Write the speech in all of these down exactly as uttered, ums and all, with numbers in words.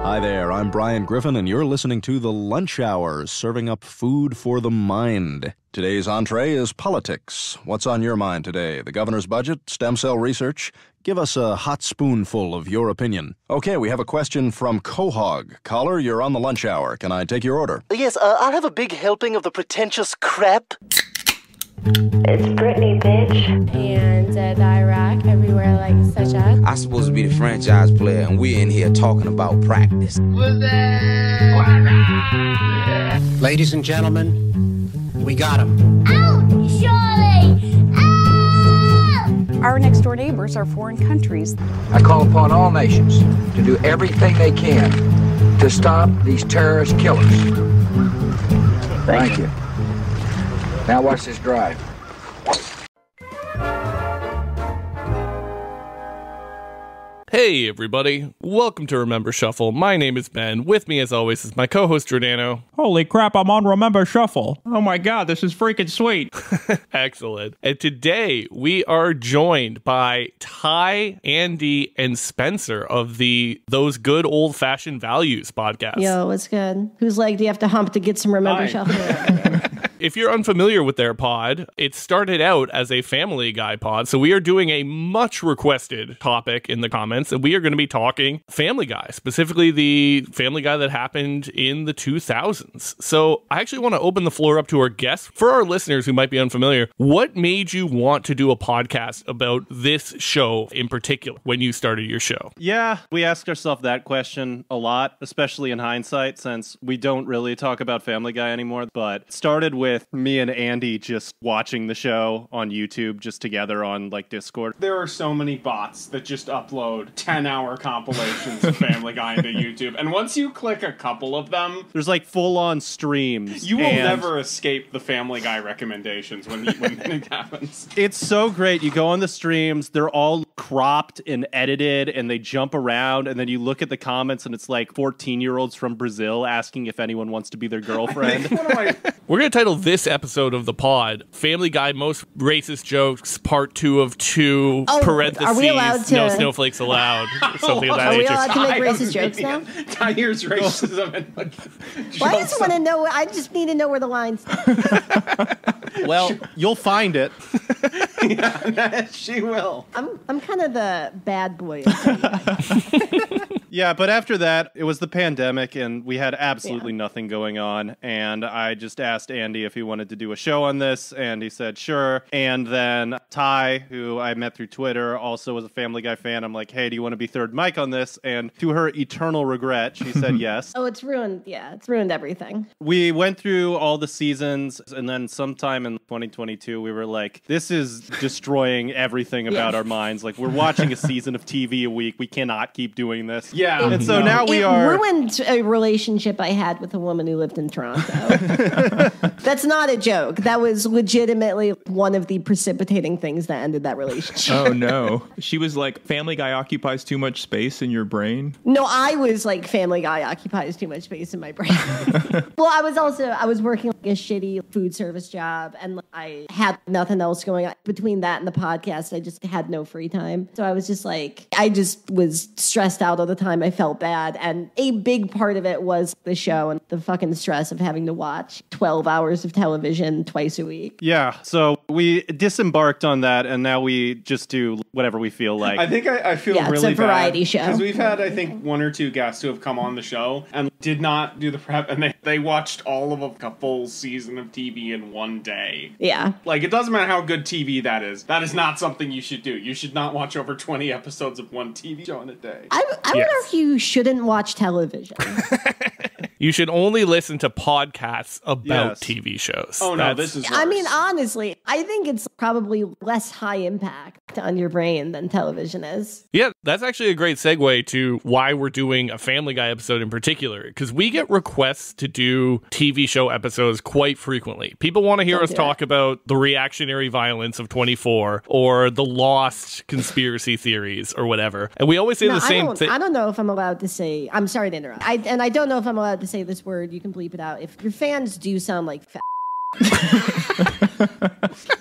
Hi there, I'm Brian Griffin, and you're listening to The Lunch Hour, serving up food for the mind. Today's entree is politics. What's on your mind today? The governor's budget? Stem cell research? Give us a hot spoonful of your opinion. Okay, we have a question from Quahog. Caller, you're on The Lunch Hour. Can I take your order? Yes, uh, I'll have a big helping of the pretentious crap. It's Britney, bitch. And uh, the Iraq, everywhere like such as. I'm supposed to be the franchise player, and we're in here talking about practice. Ladies and gentlemen, we got him. Out, Charlie! Out! Our next door neighbors are foreign countries. I call upon all nations to do everything they can to stop these terrorist killers. Thank you. Now watch this drive. Hey everybody, welcome to Remember Shuffle. My name is Ben. With me as always is my co-host Giordano. Holy crap, I'm on Remember Shuffle. Oh my god, this is freaking sweet. Excellent. And today we are joined by Ty, Andy, and Spencer of the Those Good Old-Fashioned Values podcast. Yo, what's good? Whose leg do you have to hump to get some Remember Hi. Shuffle? If you're unfamiliar with their pod, it started out as a Family Guy pod, so we are doing a much requested topic in the comments, and we are going to be talking Family Guy, specifically the Family Guy that happened in the two thousands. So I actually want to open the floor up to our guests. For our listeners who might be unfamiliar, what made you want to do a podcast about this show in particular when you started your show? Yeah, we ask ourselves that question a lot, especially in hindsight, since we don't really talk about Family Guy anymore, but it started with With me and Andy just watching the show on YouTube, just together on like Discord. There are so many bots that just upload ten hour compilations of Family Guy into YouTube, and once you click a couple of them, there's like full on streams. You will and never escape the Family Guy recommendations when when it happens. It's so great. You go on the streams, they're all cropped and edited, and they jump around, and then you look at the comments, and it's like fourteen year olds from Brazil asking if anyone wants to be their girlfriend. We're going to title this episode of the pod Family Guy Most Racist Jokes Part two of two, Oh, parentheses, are we allowed to- no snowflakes allowed, or something of that Are we nature. allowed to make racist jokes now? Tyre's racism and like, Well, I just want to know. I just need to know where the lines. Well, you'll find it. Yeah, she will. I'm I'm kind of the bad boy. Yeah, but after that, it was the pandemic, and we had absolutely Yeah. nothing going on, and I just asked Andy if he wanted to do a show on this, and he said sure. And then Ty, who I met through Twitter, also was a Family Guy fan. I'm like, hey, do you want to be third mic on this? And to her eternal regret, she said yes. Oh, it's ruined. Yeah, it's ruined everything. We went through all the seasons, and then sometime in twenty twenty-two, we were like, this is destroying everything about Yeah. our minds. Like, we're watching a season of T V a week. We cannot keep doing this. Yeah. And so No. now we it are... ruined a relationship I had with a woman who lived in Toronto. That's not a joke. That was legitimately one of the precipitating things that ended that relationship. Oh no. She was like, Family Guy occupies too much space in your brain. No, I was like, Family Guy occupies too much space in my brain. Well, I was also, I was working like a shitty food service job, and like, I had nothing else going on. Between that and the podcast, I just had no free time. So I was just like, I just was stressed out all the time. I felt bad. And a big part of it was the show and the fucking stress of having to watch twelve hours of television twice a week. Yeah, so we disembarked on that, and now we just do whatever we feel like. I think I, I feel Yeah, it's really a variety bad show. because we've had, I think, one or two guests who have come on the show and did not do the prep, and they, they watched all of a, a full season of T V in one day. Yeah. Like, it doesn't matter how good T V that is. That is not something you should do. You should not watch over twenty episodes of one T V show in a day. I, I Yes. wonder if you shouldn't watch television. You should only listen to podcasts about Yes. T V shows. Oh, no, That's- this is I worse. mean, honestly, I think it's probably less high impact on your brain than television is. Yeah, that's actually a great segue to why we're doing a Family Guy episode in particular, because we get requests to do T V show episodes quite frequently. People want to hear Don't us do talk it. about the reactionary violence of twenty-four or the lost conspiracy theories or whatever. And we always say No, the same I don't, thing. I don't know if I'm allowed to say, I'm sorry to interrupt. I, and I don't know if I'm allowed to say this word. You can bleep it out. If your fans do sound like fat.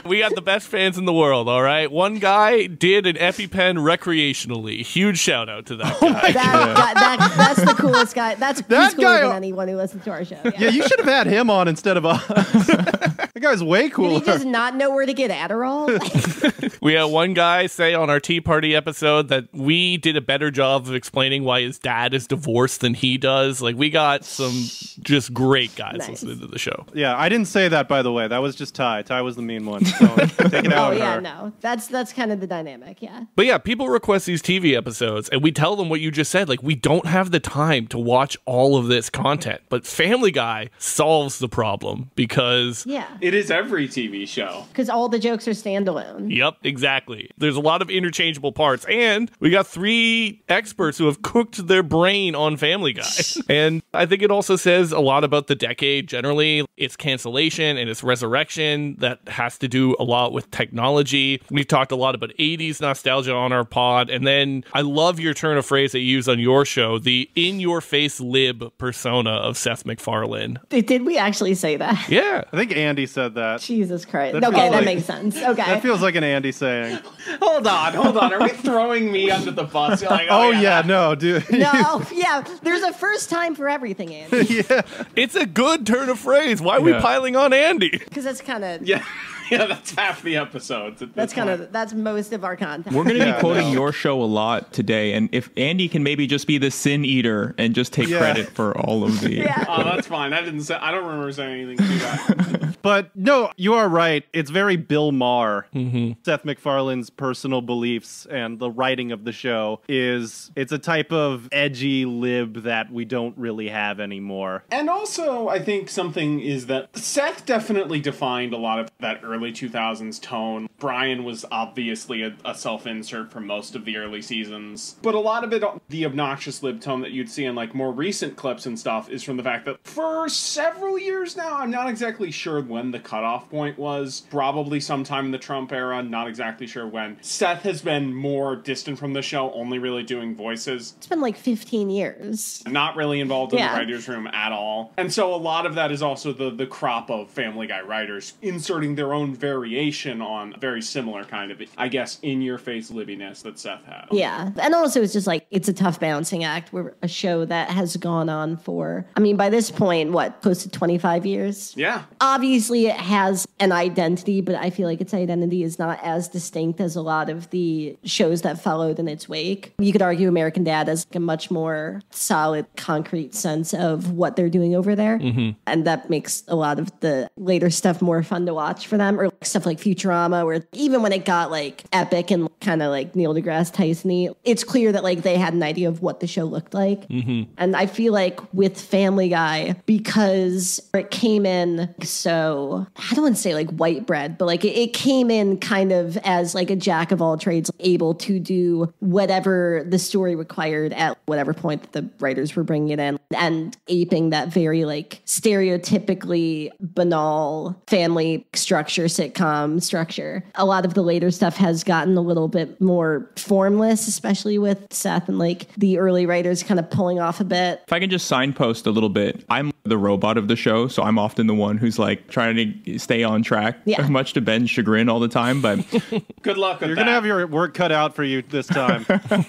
We got the best fans in the world, all right? One guy did an EpiPen recreationally. Huge shout out to that guy. That, that, that, that's the coolest guy. That's That he's cooler guy- than anyone who listens to our show. Yeah, Yeah, you should have had him on instead of us. That guy's way Did cooler. he just not know where to get Adderall? We had one guy say on our Tea Party episode that we did a better job of explaining why his dad is divorced than he does. Like, we got some just great guys Nice. listening to the show. Yeah, I didn't say that, by the way. That was just Ty. Ty was the mean one. So take it out Oh on yeah, her. no. That's that's kind of the dynamic, yeah. But yeah, people request these T V episodes, and we tell them what you just said. Like, we don't have the time to watch all of this content. But Family Guy solves the problem because... Yeah. It is every T V show. Because all the jokes are standalone. Yep, exactly. There's a lot of interchangeable parts, and we got three experts who have cooked their brain on Family Guy. And I think it also says a lot about the decade generally. It's cancellation and it's resurrection that has to do a lot with technology. We've talked a lot about eighties nostalgia on our pod, and then I love your turn of phrase that you use on your show, the in-your-face lib persona of Seth MacFarlane. Did, did we actually say that? Yeah. I think Andy said that. Jesus Christ. That Okay, feels that like- makes sense. Okay. That feels like an Andy saying. Hold on, hold on. Are we throwing me under the bus? You're like, Oh, oh, yeah, no, dude. No, yeah, there's a first time for everything, Andy. Yeah. It's a good turn of phrase. Why are we Yeah. piling on Andy? Because that's kind of Yeah, yeah, that's half the episodes. at that's this kind point. of that's most of our content. We're going to Yeah, be quoting no. your show a lot today, and if Andy can maybe just be the sin eater and just take Yeah. credit for all of the... Yeah. Oh, that's fine. I didn't say. I don't remember saying anything to that. But no, you are right. It's very Bill Maher. Mm-hmm. Seth MacFarlane's personal beliefs and the writing of the show is it's a type of edgy lib that we don't really have anymore. And also, I think something is that Seth definitely defined a lot of that early two thousands tone. Brian was obviously a, a self-insert for most of the early seasons. But a lot of it, the obnoxious lib tone that you'd see in like more recent clips and stuff, is from the fact that for several years now, I'm not exactly sure when the cutoff point was. Probably sometime in the Trump era, not exactly sure when. Seth has been more distant from the show, only really doing voices. It's been like fifteen years. Not really involved in Yeah. the writer's room at all. And so a lot of that is also the, the crop of Family Guy writers inserting their own variation on a very similar kind of, I guess, in-your-face libbiness that Seth had. Yeah. And also it's just like, it's a tough balancing act. We're a show that has gone on for, I mean, by this point, what, close to twenty-five years? Yeah. Obviously it has an identity, but I feel like its identity is not as distinct as a lot of the shows that followed in its wake. You could argue American Dad has a much more solid, concrete sense of what they're doing over there. Mm-hmm. And that makes a lot of the later stuff more fun to watch for them, or stuff like Futurama, where even when it got like epic and kind of like Neil deGrasse Tyson-y, it's clear that like they had an idea of what the show looked like. Mm-hmm. And I feel like with Family Guy, because it came in so, I don't want to say like white bread, but like it, it came in kind of as like a jack of all trades, able to do whatever the story required at whatever point that the writers were bringing it in, and aping that very like stereotypically banal family structure, sitcom structure. A lot of the later stuff has gotten a little bit more formless, especially with Seth and like the early writers kind of pulling off a bit. If I can just signpost a little bit, I'm the robot of the show, so I'm often the one who's like trying to stay on track, Yeah. much to Ben's chagrin all the time. But Good luck with You're that. going to have your work cut out for you this time.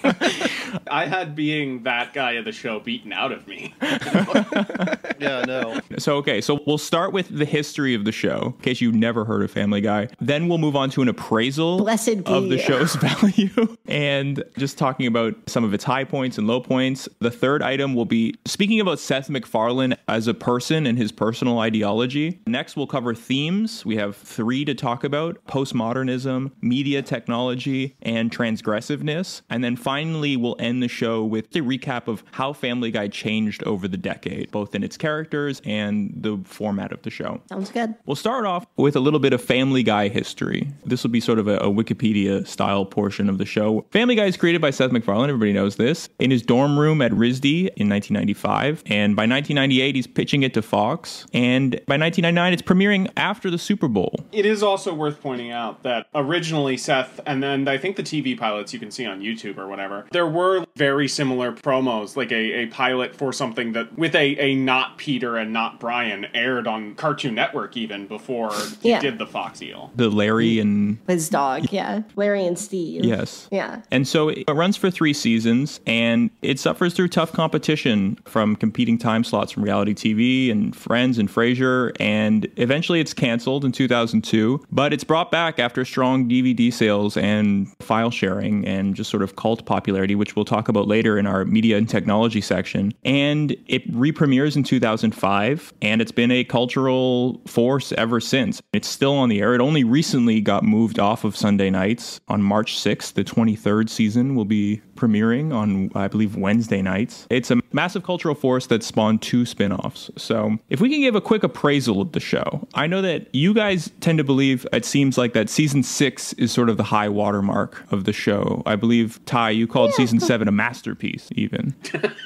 I had being that guy of the show beaten out of me. Yeah, no. so, okay, so we'll start with the history of the show, in case you've never heard of Family Guy. Then we'll move on to an appraisal Blessed be. of the show's value and just talking about some of its high points and low points. The third item will be speaking about Seth MacFarlane as a person and his personal ideology. Next, we'll cover themes. We have three to talk about: postmodernism, media technology, and transgressiveness. And then finally, we'll end the show with a recap of how Family Guy changed over the decade, both in its characters and the format of the show. Sounds good. We'll start off with a little bit of Family Guy history. This will be sort of a, a Wikipedia-style portion of the show. Family Guy is created by Seth MacFarlane, everybody knows this, in his dorm room at R I S D in nineteen ninety-five. And by nineteen ninety-eight, he's pitching it to Fox. And by nineteen ninety-nine, it's premiering after the Super Bowl. It is also worth pointing out that originally Seth, and then I think the T V pilots you can see on YouTube or whatever, there were very similar promos, like a, a pilot for something that with a, a not Peter and not Brian aired on Cartoon Network even before he Yeah. did the the fox eel. The Larry and... His dog, yeah. Larry and Steve. Yes. Yeah. And so it runs for three seasons, and it suffers through tough competition from competing time slots from reality T V and Friends and Frasier, and eventually it's canceled in two thousand two, but it's brought back after strong D V D sales and file sharing and just sort of cult popularity, which we'll talk about later in our media and technology section. And it re-premieres in two thousand five, and it's been a cultural force ever since. It's still on the air. It only recently got moved off of Sunday nights. On March sixth, the twenty-third season will be premiering on, I believe, Wednesday nights. It's a massive cultural force that spawned two spin-offs. So if we can give a quick appraisal of the show, I know that you guys tend to believe, it seems like that season six is sort of the high watermark of the show. I believe, Ty, you called yeah. season seven a masterpiece, even.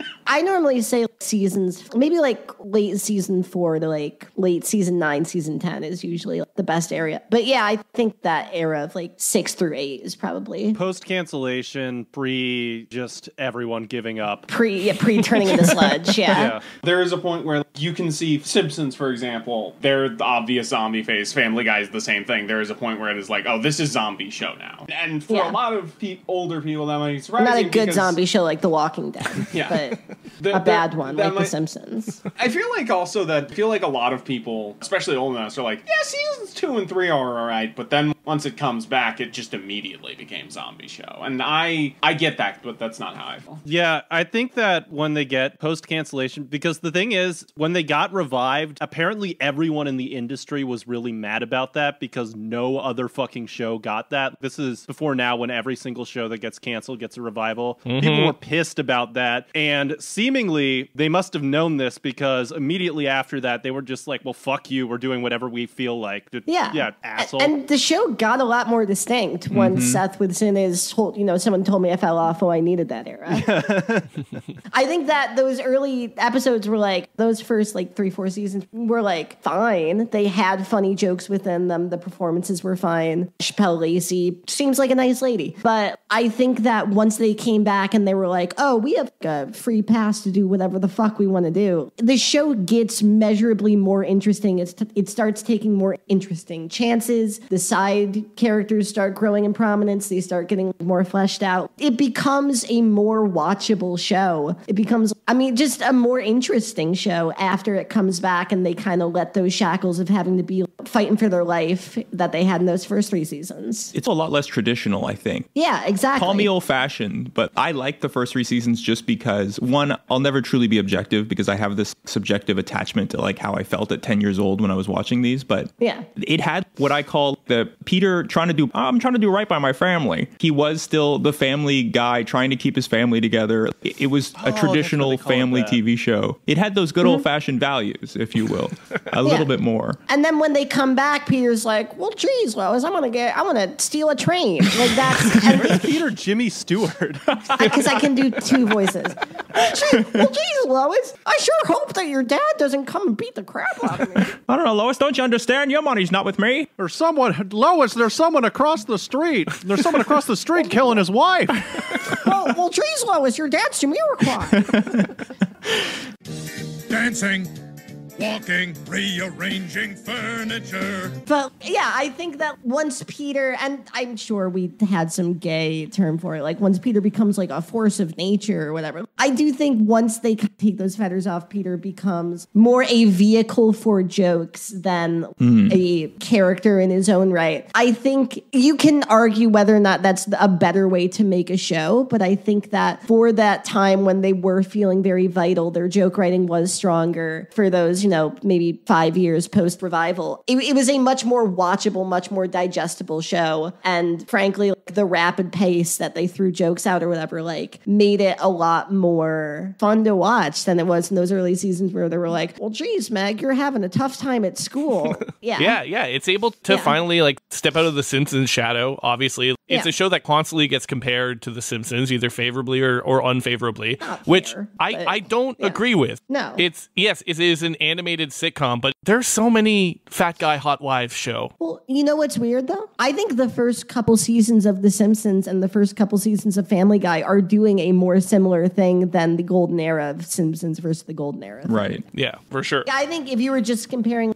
I normally say seasons, maybe like late season four to like late season nine, season ten is usually like the best area. But yeah, I think that era of like six through eight is probably post-cancellation, pre just everyone giving up. Pre, yeah, pre turning into sludge, yeah. yeah. There is a point where you can see Simpsons, for example, they're the obvious zombie phase. Family Guy is the same thing. There is a point where it is like, oh, this is zombie show now. And for yeah. a lot of pe- older people, that might be surprising. Not a good because, zombie show like The Walking Dead, yeah. but the, a bad the, one like might, The Simpsons. I feel like also that, I feel like a lot of people, especially old enough, are like, yeah, seasons two and three are all right, but then once it comes back, it just immediately became zombie show. And I, I get that, but that's not how I feel. Yeah, I think that when they get post-cancellation, because the thing is, when they got revived, apparently everyone in the industry was really mad about that because no other fucking show got that. This is before now when every single show that gets canceled gets a revival. Mm-hmm. People were pissed about that, and seemingly they must have known this because immediately after that, they were just like, well, fuck you, we're doing whatever we feel like. Yeah. Yeah, asshole. And the show got a lot more distinct when mm-hmm. Seth was in his whole, you know, someone told me I fell off, oh, I needed that era. I think that those early episodes were like, those first like three, four seasons were like fine. They had funny jokes within them. The performances were fine. Chappelle Lacey seems like a nice lady. But I think that once they came back and they were like, oh, we have a free pass to do whatever the fuck we want to do, the show gets measurably more interesting. It's t- it starts taking more interesting chances. The side characters start growing in prominence. They start getting more fleshed out. It becomes a more watchable show. It becomes, I mean, just a more interesting show after it comes back and they kind of let those shackles of having to be fighting for their life that they had in those first three seasons. It's a lot less traditional, I think. Yeah, exactly. Call me old-fashioned, but I like the first three seasons just because, one, I'll never truly be objective because I have this subjective attachment to like how I felt at ten years old when I was watching these, but yeah, it had what I call the Peter trying to do, oh, I'm trying to do right by my family. He was still the family guy trying to keep his family together. It, it was a oh, traditional family T V show. It had those good mm-hmm. old-fashioned values, if you will, a yeah. little bit more. And then when they come back, Peter's like, well, geez, Lois, I'm gonna get, I'm gonna steal a train. Like that's and where's Peter Jimmy Stewart? Because I, I can do two voices. Well, gee, well, geez, Lois, I sure hope that your dad doesn't come and beat the crap out of me. I don't know, Lois, don't you understand? Your money's not with me. Or someone, Lois, there's someone across the street. There's someone across the street killing his wife. well, well, geez, Lois, your dad's Jamiroquai. Dancing, walking, rearranging furniture. But yeah, I think that once Peter, and I'm sure we had some gay term for it, like once Peter becomes like a force of nature or whatever, I do think once they take those feathers off, Peter becomes more a vehicle for jokes than mm. a character in his own right. I think you can argue whether or not that's a better way to make a show, but I think that for that time when they were feeling very vital, their joke writing was stronger for those, you know, maybe five years post revival. It, it was a much more watchable, much more digestible show. And frankly, like, the rapid pace that they threw jokes out or whatever, like made it a lot more fun to watch than it was in those early seasons where they were like, well, geez, Meg, you're having a tough time at school. Yeah. yeah. Yeah. It's able to yeah. finally like step out of the Simpsons shadow. Obviously, it's yeah. a show that constantly gets compared to the Simpsons, either favorably or, or unfavorably, Not which fair, I, but, I don't yeah. agree with. No. It's, yes, it is an animated sitcom, but there's so many fat guy hot wives show. Well, you know what's weird though? I think the first couple seasons of The Simpsons and the first couple seasons of Family Guy are doing a more similar thing than the golden era of Simpsons versus the golden era. Right. Yeah, for sure. I think if you were just comparing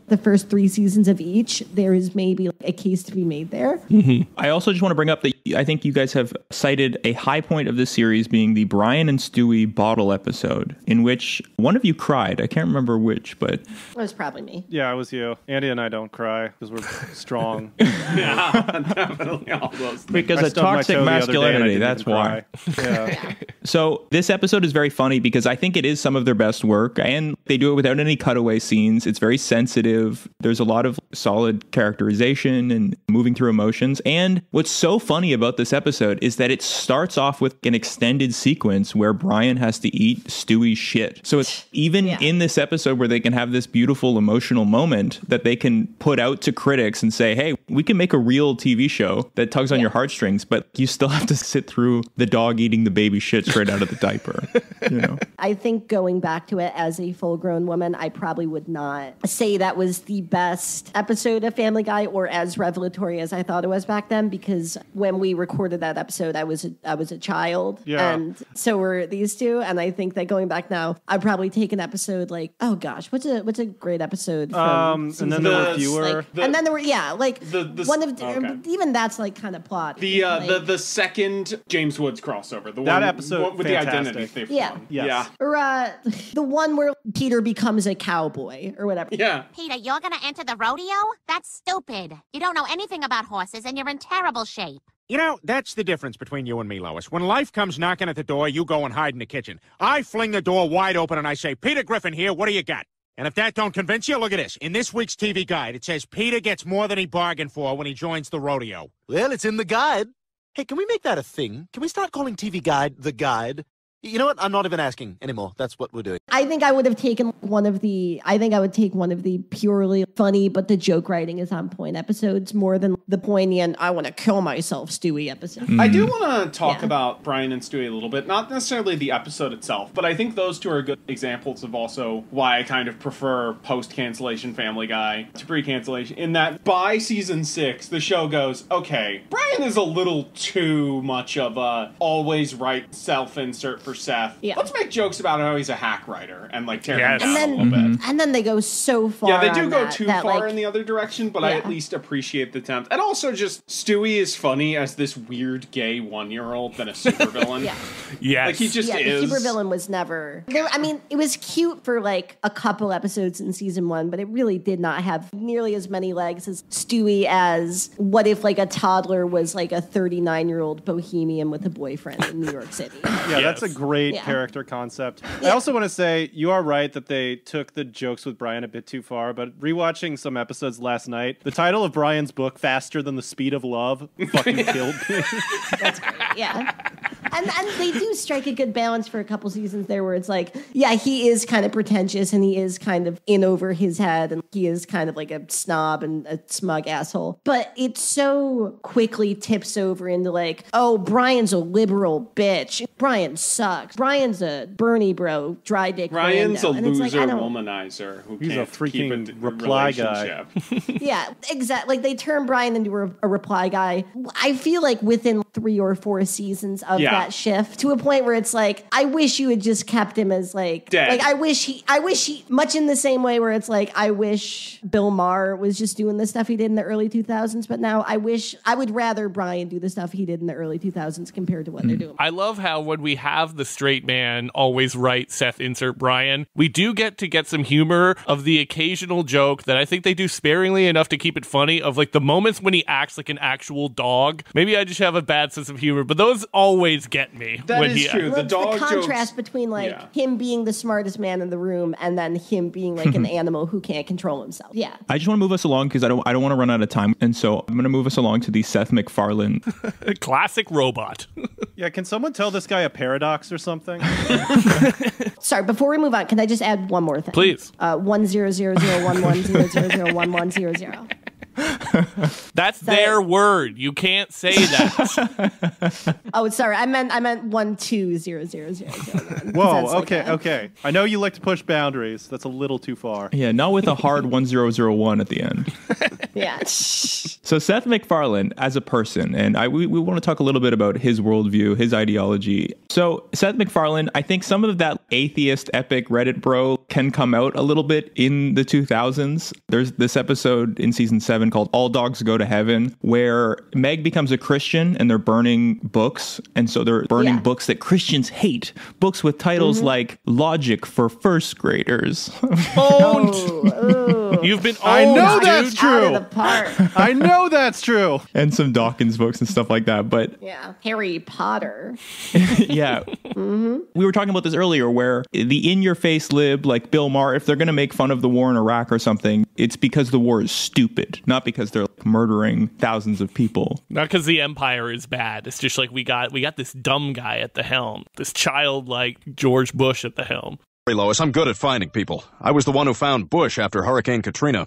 the first three seasons of each, there is maybe a case to be made there. Mm-hmm. I also just want to bring up that I think you guys have cited a high point of this series being the Brian and Stewie bottle episode, in which one of you cried. I can't remember which, but... It was probably me. Yeah, it was you. Andy and I don't cry because we're strong. Yeah, definitely all those things. Because of toxic masculinity, that's why. Yeah. So this episode is very funny because I think it is some of their best work, and they do it without any cutaway scenes. It's very sensitive. There's a lot of solid characterization and moving through emotions. And what's so funny about this episode is that it starts off with an extended sequence where Brian has to eat Stewie's shit. So it's even yeah. in this episode where they can have this beautiful emotional moment that they can put out to critics and say, hey, we can make a real T V show that tugs on yeah. your heartstrings, but you still have to sit through the dog eating the baby shit straight out of the diaper. You know? I think going back to it as a full-grown woman, I probably would not say that was the best episode of Family Guy or as revelatory as I thought it was back then, because when we recorded that episode, I was a, I was a child, yeah. and so were these two. And I think that going back now, I'd probably take an episode like, oh gosh, what's a what's a great episode? From um, and then there were fewer, like, the, and then there were yeah, like the, the one of okay. even that's like kind of plot. The uh, like, the the second James Woods crossover, the that one episode one with fantastic. the identity theft. Yeah, yes. yeah, or uh, the one where Peter becomes a cowboy or whatever. Yeah, Peter, you're gonna enter the rodeo? That's stupid. You don't know anything about horses, and you're in terrible shape. You know, that's the difference between you and me, Lois. When life comes knocking at the door, you go and hide in the kitchen. I fling the door wide open and I say, Peter Griffin here, what do you got? And if that don't convince you, look at this. In this week's T V guide, it says Peter gets more than he bargained for when he joins the rodeo. Well, it's in the guide. Hey, can we make that a thing? Can we start calling T V Guide the guide? You know what? I'm not even asking anymore. That's what we're doing. I think I would have taken one of the, I think I would take one of the purely funny, but the joke writing is on point episodes more than the poignant, I want to kill myself, Stewie episode. Mm. I do want to talk Yeah. about Brian and Stewie a little bit. Not necessarily the episode itself, but I think those two are good examples of also why I kind of prefer post-cancellation Family Guy to pre-cancellation. In that by season six, the show goes, okay, Brian is a little too much of a always right self-insert for Seth. Yeah. Let's make jokes about how he's a hack writer and like tear Yes. him down And a then- little bit. And then they go so far. Yeah, they do on go that, too that, far like, in the other direction, but I Yeah. at least appreciate the attempt. And also just Stewie is funny as this weird gay one-year-old than a supervillain. Yeah. Yes. Like he just yeah, is. the supervillain was never. There, I mean, it was cute for like a couple episodes in season one, but it really did not have nearly as many legs as Stewie. As what if like a toddler was like a thirty-nine-year-old bohemian with a boyfriend in New York City? Yeah, that's a great Yeah. character concept. I also want to say you are right that they took the jokes with Brian a bit too far, but rewatching some episodes last night, the title of Brian's book, Faster Than the Speed of Love, fucking killed me. That's great. Yeah. And, and they do strike a good balance for a couple seasons there where it's like, yeah, he is kind of pretentious and he is kind of in over his head and he is kind of like a snob and a smug asshole. But it so quickly tips over into like, oh, Brian's a liberal bitch. Brian sucks. Brian's a Bernie bro, dry dick. Ryan's rando. a And it's loser like, I don't- womanizer who He's a can't keep freaking a d- reply guy. relationship. Yeah, exactly. Like they turn Brian into a, a reply guy. I feel like within three or four seasons of Yeah. that shift, to a point where it's like, I wish you had just kept him as like, Dead. like I wish he, I wish he, much in the same way where it's like, I wish Bill Maher was just doing the stuff he did in the early two thousands, but now I wish, I would rather Brian do the stuff he did in the early two thousands compared to what they're doing. I love how when we have the straight man always right, Seth insert Brian, we do get to get some humor of the occasional joke that I think they do sparingly enough to keep it funny, of like the moments when he acts like an actual dog. Maybe I just have a bad sense of humor, but those always get me. That when is he true. Well, The it's dog the contrast jokes- between like Yeah. him being the smartest man in the room and then him being like an animal who can't control himself. Yeah. I just want to move us along because I don't I don't want to run out of time. And so I'm going to move us along to the Seth MacFarlane. Classic robot. Yeah, can someone tell this guy a paradox or something? Sorry, before we move on, can I just add one more thing? Please. Uh, one zero zero zero one one zero zero zero one one zero zero. That's their word. You can't say that. Oh, sorry. I meant I meant one two zero zero zero zero one. Whoa. Okay. Like okay. I know you like to push boundaries. That's a little too far. Yeah, not with a hard one zero zero one at the end. Yeah. So Seth MacFarlane as a person, and I we, we want to talk a little bit about his worldview, his ideology. So Seth MacFarlane, I think some of that atheist epic Reddit bro can come out a little bit in the two thousands. There's this episode in season seven called All Dogs Go to Heaven, where Meg becomes a Christian and they're burning books. And so they're burning yeah. books that Christians hate. Books with titles mm-hmm. like Logic for First Graders. Owned! Oh, You've been owned, I know dude. that's true. Out of the park. I know that's true. And some Dawkins books and stuff like that. But yeah, Harry Potter. yeah. Mm-hmm. We were talking about this earlier where the in-your-face lib, like Bill Maher, if they're going to make fun of the war in Iraq or something, it's because the war is stupid, not because they're like, murdering thousands of people. Not because the empire is bad. It's just like we got we got this dumb guy at the helm, this childlike George Bush at the helm. Hey, Lois, I'm good at finding people. I was the one who found Bush after Hurricane Katrina.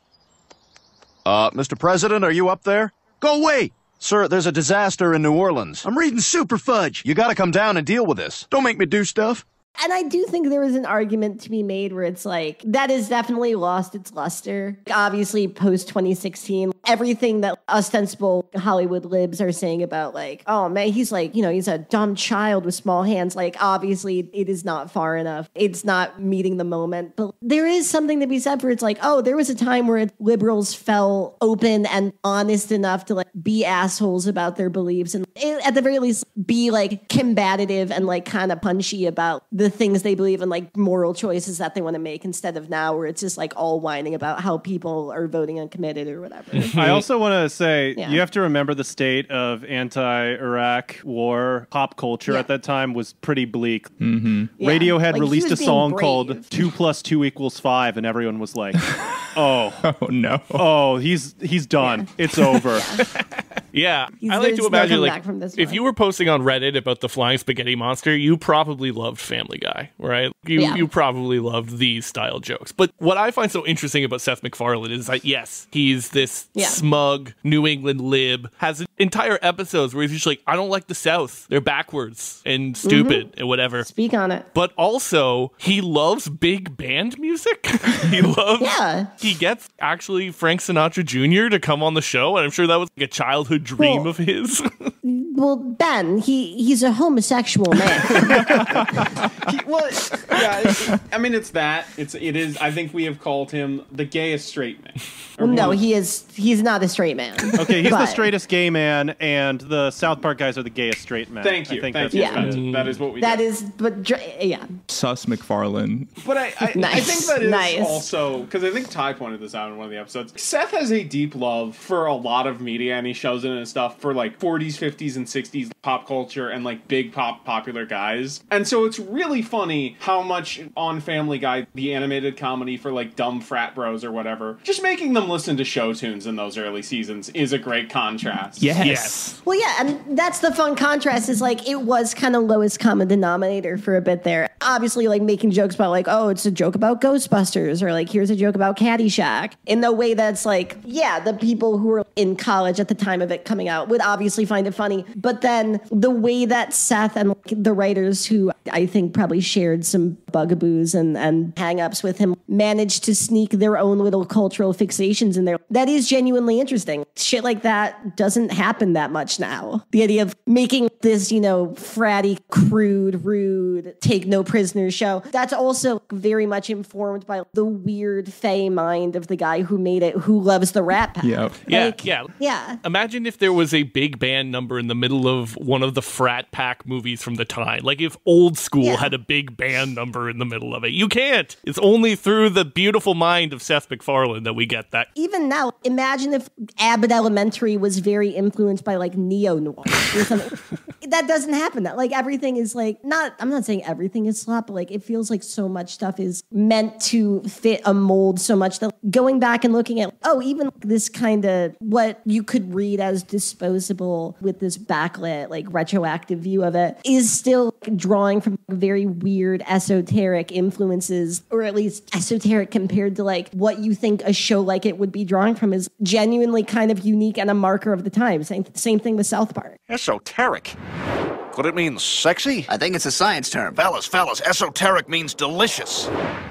Uh, Mister President, are you up there? Go away! Sir, there's a disaster in New Orleans. I'm reading Super Fudge. You gotta come down and deal with this. Don't make me do stuff. And I do think there is an argument to be made where it's like, that has definitely lost its luster. Obviously, post twenty sixteen, everything that ostensible Hollywood libs are saying about like, oh man, he's like, you know, he's a dumb child with small hands. Like, obviously, it is not far enough. It's not meeting the moment. But there is something to be said for it's like, oh, there was a time where liberals felt open and honest enough to like be assholes about their beliefs and at the very least be like combative and like kind of punchy about the things they believe in, like moral choices that they want to make, instead of now where it's just like all whining about how people are voting uncommitted or whatever. I also want to say yeah. you have to remember the state of anti-Iraq war pop culture yeah. at that time was pretty bleak. Mm-hmm. Yeah. Radiohead like, released a song brave. called two plus two equals five, and everyone was like, oh, oh no. Oh, he's he's done. Yeah. It's over. Yeah, He's, I like to imagine like if one. you were posting on Reddit about the flying spaghetti monster, you probably loved Family Guy, right? You yeah. you probably loved these style jokes. But what I find so interesting about Seth MacFarlane is that yes, he's this yeah. smug New England lib, has entire episodes where he's just like, I don't like the South. They're backwards and stupid mm-hmm. and whatever. Speak on it. But also, he loves big band music. he loves. Yeah. He gets actually Frank Sinatra Junior to come on the show, and I'm sure that was like a childhood dream well, of his. Well, Ben, he he's a homosexual man. he, well, yeah, it, I mean, it's that. It's it is. I think we have called him the gayest straight man. Well, no, he is. He's not a straight man. Okay, he's but, the straightest gay man, and the South Park guys are the gayest straight men. Thank you. I think thank that's you. Yeah. That, that is what we. That do. is, but yeah. Sus MacFarlane. But I, I, nice. I think that is nice. also because I think Ty pointed this out in one of the episodes. Seth has a deep love for a lot of media, and he shows it and stuff for like forties, fifties, and sixties pop culture and like big pop popular guys. And so it's really funny how much on Family Guy, the animated comedy for like dumb frat bros or whatever, just making them listen to show tunes in those early seasons is a great contrast. Yes. yes. Well, yeah, and that's the fun contrast is like it was kind of lowest common denominator for a bit there. Obviously, like making jokes about like, oh, it's a joke about Ghostbusters or like here's a joke about Caddyshack in the way that's like, yeah, the people who were in college at the time of it coming out would obviously find it funny. But then the way that Seth and like, the writers who I think probably shared some bugaboos and, and hang-ups with him managed to sneak their own little cultural fixations in there. That is genuinely interesting. Shit like that doesn't happen that much now. The idea of making this, you know, fratty, crude, rude, take no prisoners show, that's also very much informed by the weird fey mind of the guy who made it, who loves the Rat Pack. Yeah. Like, yeah. Yeah. Yeah. Imagine if there was a big band number in the middle of one of the frat pack movies from the time. Like if Old School yeah. had a big band number in the middle of it. You can't. It's only through the beautiful mind of Seth MacFarlane that we get that. Even now, imagine if Abbott Elementary was very influenced by like neo-noir or something. That doesn't happen. That like everything is like not, I'm not saying everything is slop, but like it feels like so much stuff is meant to fit a mold so much that going back and looking at, oh, even this kind of what you could read as disposable with this backlit, like retroactive view of it, is still drawing from very weird esoteric influences, or at least esoteric compared to like what you think a show like it would be drawing from, is genuinely kind of unique and a marker of the time. Same, same thing with South Park. Esoteric. Could it mean sexy? I think it's a science term. Fellas, fellas, esoteric means delicious.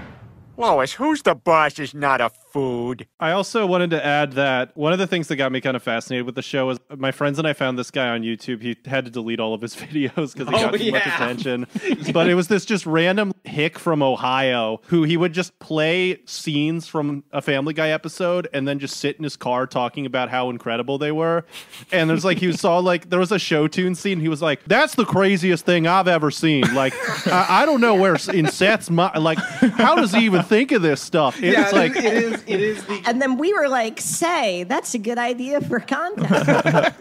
Lois, who's the boss is not a food. I also wanted to add that one of the things that got me kind of fascinated with the show is my friends and I found this guy on YouTube. He had to delete all of his videos because he got Oh, too yeah. much attention. But it was this just random hick from Ohio who he would just play scenes from a Family Guy episode and then just sit in his car talking about how incredible they were. And there's like, he saw like, there was a show tune scene. He was like, that's the craziest thing I've ever seen. Like, I, I don't know where in Seth's mind, like, how does he even think of this stuff? It's Yeah, it like, is- it is, it is the... And then we were like, say, that's a good idea for content.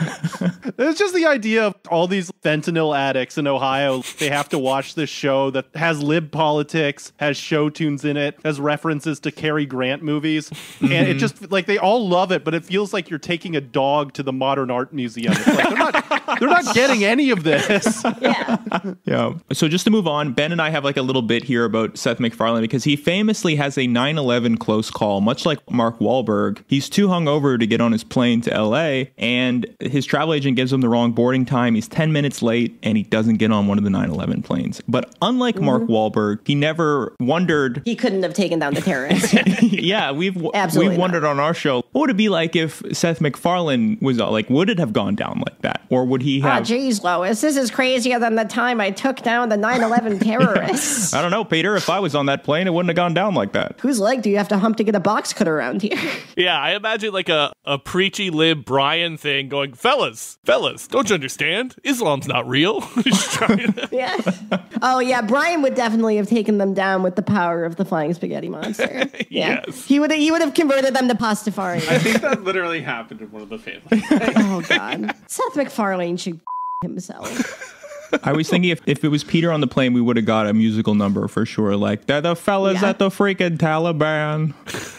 It's just the idea of all these fentanyl addicts in Ohio. They have to watch this show that has lib politics, has show tunes in it, has references to Cary Grant movies. Mm-hmm. And it just, like, they all love it, but it feels like you're taking a dog to the Modern Art Museum. It's like, they're not, they're not getting any of this. Yeah. Yeah. So just to move on, Ben and I have like a little bit here about Seth MacFarlane because he famously has a nine eleven close call, much like Mark Wahlberg. He's too hungover to get on his plane to L A, and his travel agent gives him the wrong boarding time. He's ten minutes late, and he doesn't get on one of the nine eleven planes. But unlike mm-hmm. Mark Wahlberg, he never wondered... He couldn't have taken down the terrorists. Yeah, we've Absolutely we've wondered on our show, what would it be like if Seth MacFarlane was like, would it have gone down like that? Or would he have... Oh, geez, Lois, this is crazier than the time I took down the nine eleven terrorists. I don't know, Peter. If I was on that plane, it wouldn't have gone down like that. Whose leg do you have to hump to get a box cut around here? Yeah, I imagine like a, a preachy lib Brian thing going, fellas, fellas, don't you understand? Islam's not real. to... Yeah. Oh, yeah, Brian would definitely have taken them down with the power of the flying spaghetti monster. Yeah. Yes. He would he would have converted them to Pastafari. I think that literally happened in one of the Family Guys. Oh, God. Seth MacFarlane should himself. I was thinking if, if it was Peter on the plane, we would have got a musical number for sure. Like, they're the fellas yeah. at the freaking Taliban.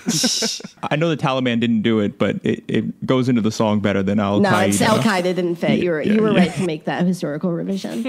I know the Taliban didn't do it, but it, it goes into the song better than Al Qaeda. No, it's Al Qaeda didn't fit. You were, yeah, you were yeah. right to make that historical revision.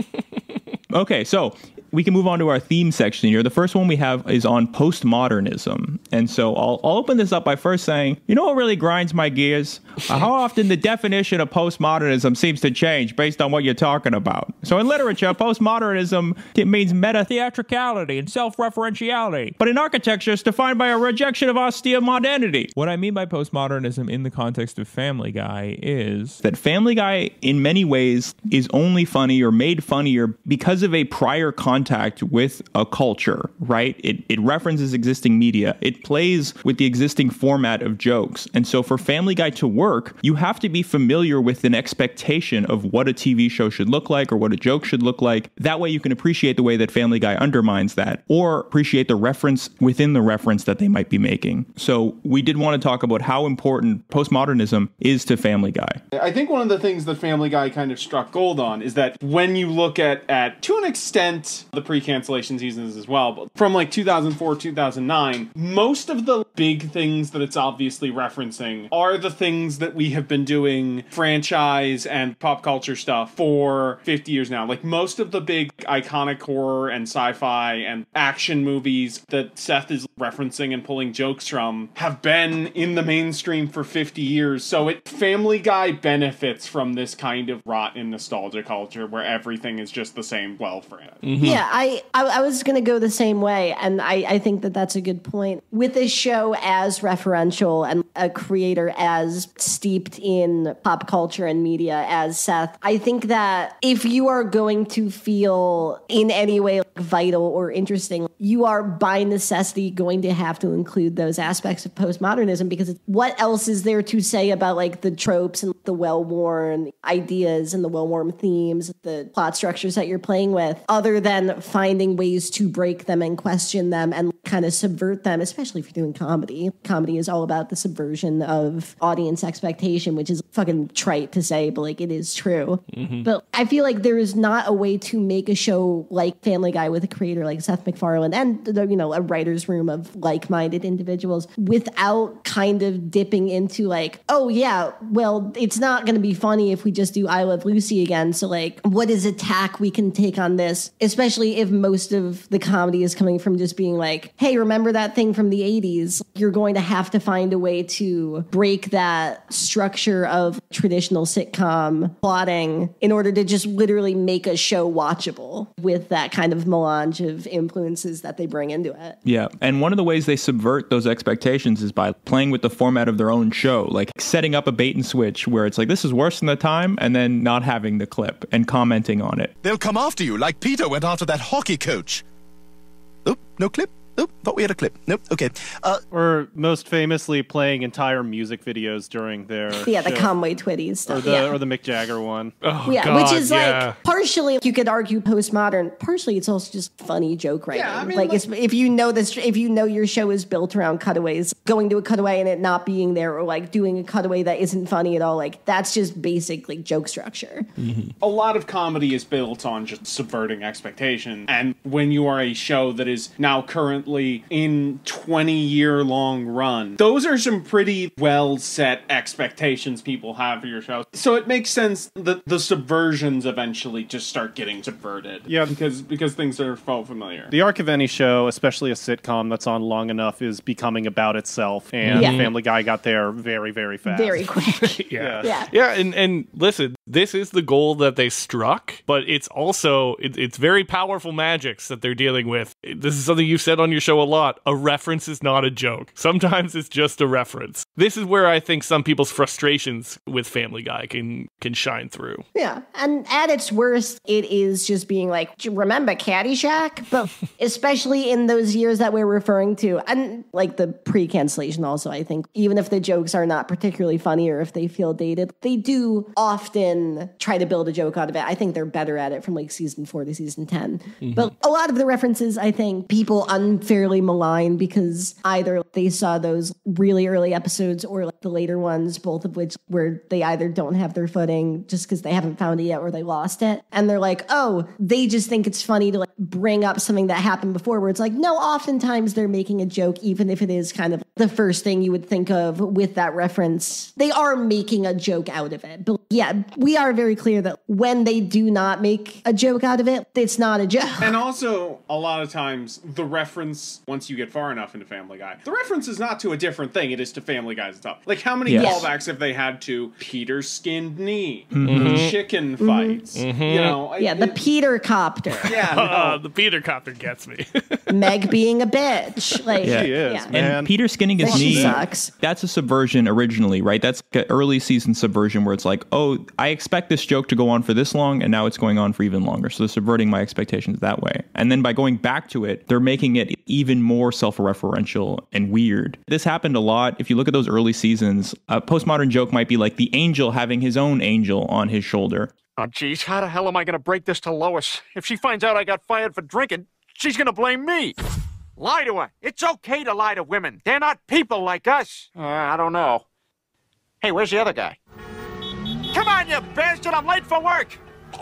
Okay, so we can move on to our theme section here. The first one we have is on postmodernism. And so I'll, I'll open this up by first saying, you know what really grinds my gears? Uh, how often the definition of postmodernism seems to change based on what you're talking about. So in literature, postmodernism it means meta-theatricality and self-referentiality. But in architecture, it's defined by a rejection of austere modernity. What I mean by postmodernism in the context of Family Guy is that Family Guy, in many ways, is only funny or made funnier because of a prior contact with a culture, right? It, it references existing media. It plays with the existing format of jokes. And so for Family Guy to work, you have to be familiar with an expectation of what a T V show should look like or what a joke should look like. That way you can appreciate the way that Family Guy undermines that or appreciate the reference within the reference that they might be making. So we did want to talk about how important postmodernism is to Family Guy. I think one of the things that Family Guy kind of struck gold on is that when you look at, at to an extent, the pre-cancellation seasons as well, but from like two thousand four, two thousand nine, most of the big things that it's obviously referencing are the things that we have been doing franchise and pop culture stuff for fifty years now. Like most of the big iconic horror and sci-fi and action movies that Seth is referencing and pulling jokes from have been in the mainstream for fifty years. So it Family Guy benefits from this kind of rot in nostalgia culture where everything is just the same well for it. Mm-hmm. Yeah, I, I I was going to go the same way, and I, I think that that's a good point. With a show as referential and a creator as steeped in pop culture and media as Seth, I think that if you are going to feel in any way like vital or interesting, you are by necessity going to have to include those aspects of postmodernism, because it's, what else is there to say about like the tropes and the well-worn ideas and the well-worn themes, the plot structures that you're playing with, other than finding ways to break them and question them and kind of subvert them, especially if you're doing comedy. Comedy is all about the subversion of audience expectation, which is fucking trite to say, but like it is true. Mm-hmm. But I feel like there is not a way to make a show like Family Guy with a creator like Seth MacFarlane and, you know, a writer's room of of like-minded individuals without kind of dipping into like, oh yeah, well, it's not going to be funny if we just do I Love Lucy again. So like, what is a tack we can take on this? Especially if most of the comedy is coming from just being like, hey, remember that thing from the eighties? You're going to have to find a way to break that structure of traditional sitcom plotting in order to just literally make a show watchable with that kind of melange of influences that they bring into it. Yeah. And one of the ways they subvert those expectations is by playing with the format of their own show, like setting up a bait and switch where it's like, this is worse than the time, and then not having the clip and commenting on it. They'll come after you like Peter went after that hockey coach. Oop, no clip. Oop, thought we had a clip. Nope, okay. Uh, or most famously playing entire music videos during their Yeah, the show. Conway Twitty stuff. Or the, yeah. or the Mick Jagger one. Oh, yeah, God, which is yeah. like partially you could argue postmodern. Partially, it's also just funny joke writing. Yeah, I mean, like, like- it's, if you know this, if you know your show is built around cutaways, going to a cutaway and it not being there, or like doing a cutaway that isn't funny at all, like that's just basic like joke structure. Mm-hmm. A lot of comedy is built on just subverting expectations, and when you are a show that is now currently in twenty year long run, those are some pretty well set expectations people have for your show. So it makes sense that the subversions eventually just start getting subverted. Yeah, because because things are so familiar. The arc of any show, especially a sitcom that's on long enough, is becoming about itself, and Yeah. Family Guy got there very, very fast. Very quick. yeah. Yeah. Yeah, and, and listen, this is the goal that they struck, but it's also, it, it's very powerful magics that they're dealing with. This is something you've said on your show a lot. A reference is not a joke. Sometimes it's just a reference. This is where I think some people's frustrations with Family Guy can, can shine through. Yeah. And at its worst, it is just being like, do you remember Caddyshack? But especially in those years that we're referring to, and like the pre-cancellation also, I think, even if the jokes are not particularly funny or if they feel dated, they do often try to build a joke out of it. I think they're better at it from like season four to season ten. Mm-hmm. But a lot of the references, I think, people unfairly malign because either they saw those really early episodes or like the later ones, both of which where they either don't have their footing just because they haven't found it yet or they lost it. And they're like, oh, they just think it's funny to like bring up something that happened before, where it's like, no, oftentimes they're making a joke, even if it is kind of the first thing you would think of with that reference. They are making a joke out of it. But yeah, we are very clear that when they do not make a joke out of it, it's not a joke. And also, a lot of times, the reference, once you get far enough into Family Guy, the reference is not to a different thing, it is to Family Guy's stuff. Like, how many Yes. callbacks have they had to Peter's skinned knee, Mhm. chicken fights, Mhm. you know? Yeah, it- the Peter copter. Yeah, Uh, no. the Peter copter gets me. Meg being a bitch. Like, Yeah. She is, yeah. man. And Peter skinning his That knee, sucks. that's a subversion originally, right? That's an early season subversion where it's like, oh, I expect this joke to go on for this long, and now it's going on for even longer. So they're subverting my expectations that way. And then by going back to it, they're making it even more self-referential and weird. This happened a lot. If you look at those early seasons, a postmodern joke might be like the angel having his own angel on his shoulder. Oh, geez, how the hell am I going to break this to Lois? If she finds out I got fired for drinking, she's going to blame me. Lie to her. It's okay to lie to women. They're not people like us. Uh, I don't know. Hey, where's the other guy? Come on, you bastard. I'm late for work.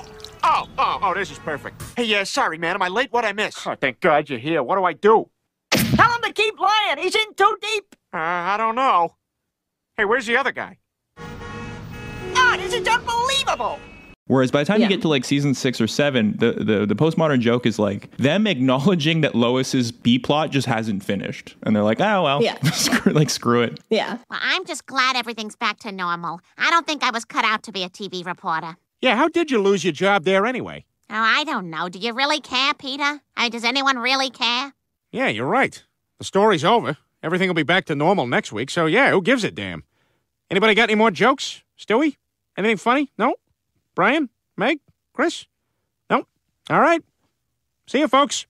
Oh, oh, oh, this is perfect. Hey, yeah, sorry, man. Am I late? What'd I miss? Oh, thank God you're here. What do I do? Tell him to keep lying. He's in too deep. Uh, I don't know. Hey, where's the other guy? Ah, this is unbelievable. Whereas by the time Yeah. you get to like season six or seven, the, the, the postmodern joke is like them acknowledging that Lois's B plot just hasn't finished. And they're like, oh, well, Yeah. screw, like, screw it. Yeah. Well, I'm just glad everything's back to normal. I don't think I was cut out to be a T V reporter. Yeah, how did you lose your job there anyway? Oh, I don't know. Do you really care, Peter? I mean, does anyone really care? Yeah, you're right. The story's over. Everything will be back to normal next week, so yeah, who gives a damn? Anybody got any more jokes? Stewie? Anything funny? No? Brian? Meg? Chris? No? All right. See you, folks.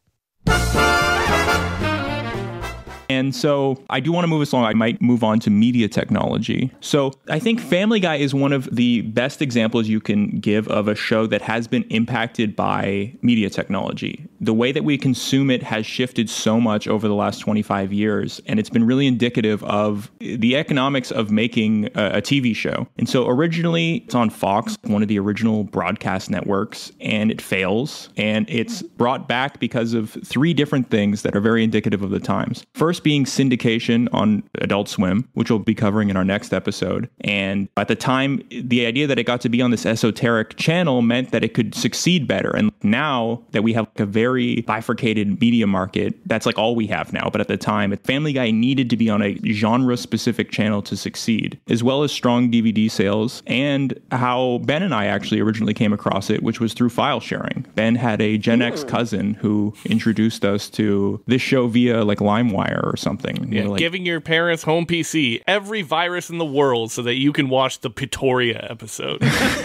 And so I do want to move us along. I might move on to media technology. So I think Family Guy is one of the best examples you can give of a show that has been impacted by media technology. The way that we consume it has shifted so much over the last twenty-five years, and it's been really indicative of the economics of making a, a T V show. And so originally it's on Fox, one of the original broadcast networks, and it fails. And it's brought back because of three different things that are very indicative of the times. First, first being syndication on Adult Swim, which we'll be covering in our next episode. And at the time, the idea that it got to be on this esoteric channel meant that it could succeed better. And now that we have a very bifurcated media market, that's like all we have now. But at the time, Family Guy needed to be on a genre-specific channel to succeed, as well as strong D V D sales, and how Ben and I actually originally came across it, which was through file sharing. Ben had a Gen X cousin who introduced us to this show via like LimeWire or something. Yeah, like, giving your parents home P C every virus in the world so that you can watch the Pretoria episode.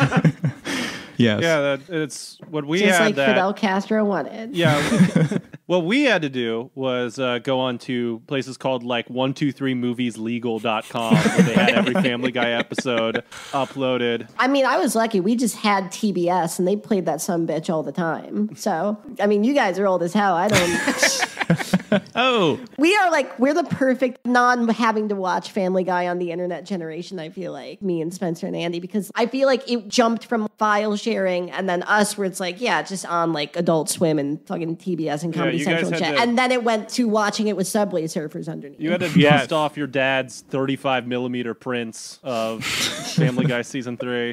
Yes. Yeah, that, it's what we Just had. like that, Fidel Castro wanted. Yeah. What we had to do was uh, go on to places called like one two three movies legal dot com where they had every Family Guy episode uploaded. I mean, I was lucky. We just had T B S and they played that sumbitch all the time. So, I mean, you guys are old as hell. I don't... Oh. We are like, we're the perfect non having to watch Family Guy on the internet generation, I feel like, me and Spencer and Andy, because I feel like it jumped from file sharing and then us where it's like, yeah, just on like Adult Swim and fucking T B S and Comedy Yeah, Central and shit. to, and then it went to watching it with Subway Surfers underneath. You had to Yes. dust off your dad's thirty-five millimeter prints of Family Guy season three.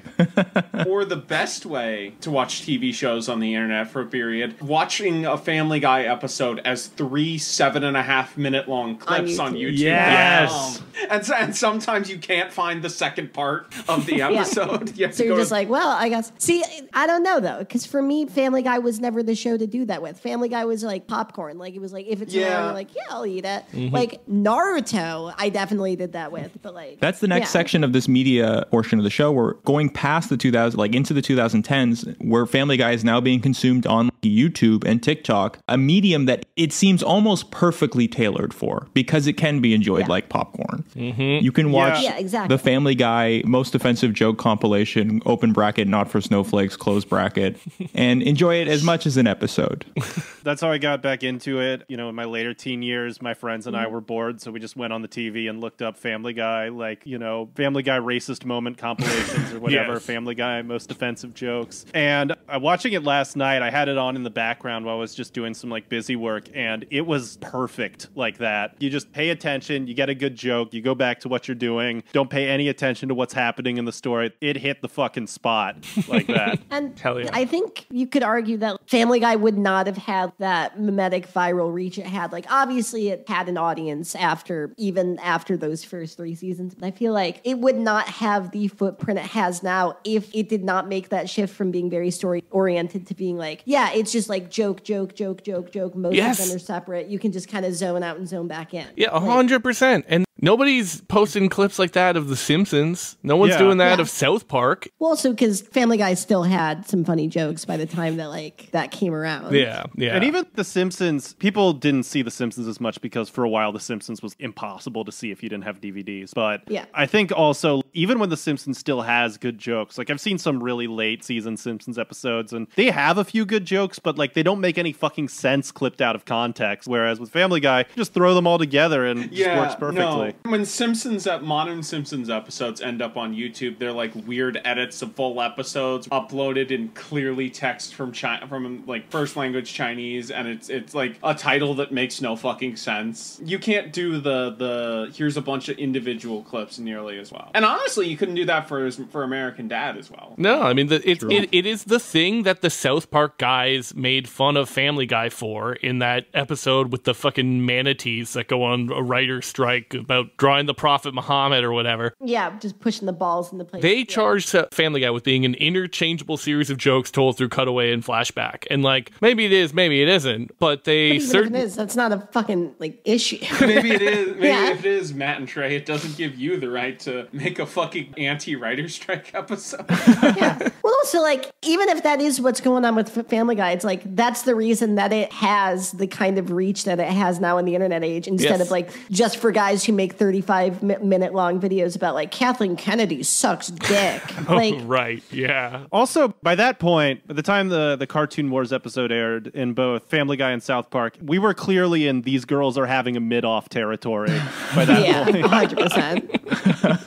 Or the best way to watch T V shows on the internet for a period, watching a Family Guy episode as three seven and a half minute long clips on YouTube. Yes. And, so- and sometimes you can't find the second part of the episode. You have So to you're go just like, well, I guess. See, I don't know though, because for me, Family Guy was never the show to do that with. Family Guy was like popcorn. Like it was like if it's Yeah. around, you're like, yeah, I'll eat it. Mhm. Like Naruto, I definitely did that with. But like That's the next yeah. section of this media portion of the show. We're going past the two thousand, like into the twenty tens, where Family Guy is now being consumed on YouTube and TikTok, a medium that it seems almost perfectly tailored for because it can be enjoyed Yeah. like popcorn. Mm-hmm. You can watch Yeah, exactly. the Family Guy most offensive joke compilation, open bracket, not for snowflakes, close bracket, and enjoy it as much as an episode. That's how I got back into it. You know, in my later teen years, my friends and I were bored, so we just went on the T V and looked up Family Guy, like, you know, Family Guy racist moment compilations or whatever, Yes. Family Guy most offensive jokes. And uh, watching it last night, I had it on in the background while I was just doing some like busy work, and it was perfect like that. You just pay attention, you get a good joke, you go back to what you're doing, don't pay any attention to what's happening in the story. It hit the fucking spot like that. And Hell yeah. I think you could argue that Family Guy would not have had that mimetic viral reach it had. Like, obviously, it had an audience after, even after those first three seasons. But I feel like it would not have the footprint it has now if it did not make that shift from being very story oriented to being like, yeah, it's just like joke, joke, joke, joke, joke. Most Yes. of them are separate. You can just kind of zone out and zone back in. Yeah, a Like, hundred percent. And nobody's posting clips like that of The Simpsons. No one's Yeah. doing that Yeah. of South Park. well, also because Family Guy still had some funny jokes by the time that like that came around. Yeah, yeah. And even The Simpsons, people didn't see The Simpsons as much because for a while The Simpsons was impossible to see if you didn't have D V Ds. But Yeah. I think also, even when The Simpsons still has good jokes, like I've seen some really late season Simpsons episodes and they have a few good jokes, but like they don't make any fucking sense clipped out of context. Whereas with Family Guy, just throw them all together and it just Yeah, works perfectly. no. When Simpsons, uh, modern Simpsons episodes end up on YouTube, they're like weird edits of full episodes uploaded in clearly text from China, from like first language Chinese, and it's it's like a title that makes no fucking sense. You can't do the the here's a bunch of individual clips nearly as well. And honestly, you couldn't do that for for American Dad as well. No, I mean, the, it, it it is the thing that the South Park guys made fun of Family Guy for in that episode with the fucking manatees that go on a writer's strike about drawing the Prophet Muhammad or whatever. Yeah, just pushing the balls in the place. They Yeah. charged Family Guy with being an interchangeable series of jokes told through cutaway and flashback. And like, maybe it is, maybe it isn't, but they But even certainly... if it is, that's not a fucking like issue. Maybe it is. Maybe Yeah. if it is, Matt and Trey, it doesn't give you the right to make a fucking anti-writer strike episode. Well, also, like, even if that is what's going on with F- Family Guy, it's like, that's the reason that it has the kind of reach that it has now in the internet age, instead Yes. of, like, just for guys who make thirty-five minute long videos about, like, Kathleen Kennedy sucks dick. Like, Oh, right, yeah. Also, by that point, by the time the, the Cartoon Wars episode aired in both Family Guy and South Park, we were clearly in these girls are having a mid-off territory by that yeah, point. one hundred percent.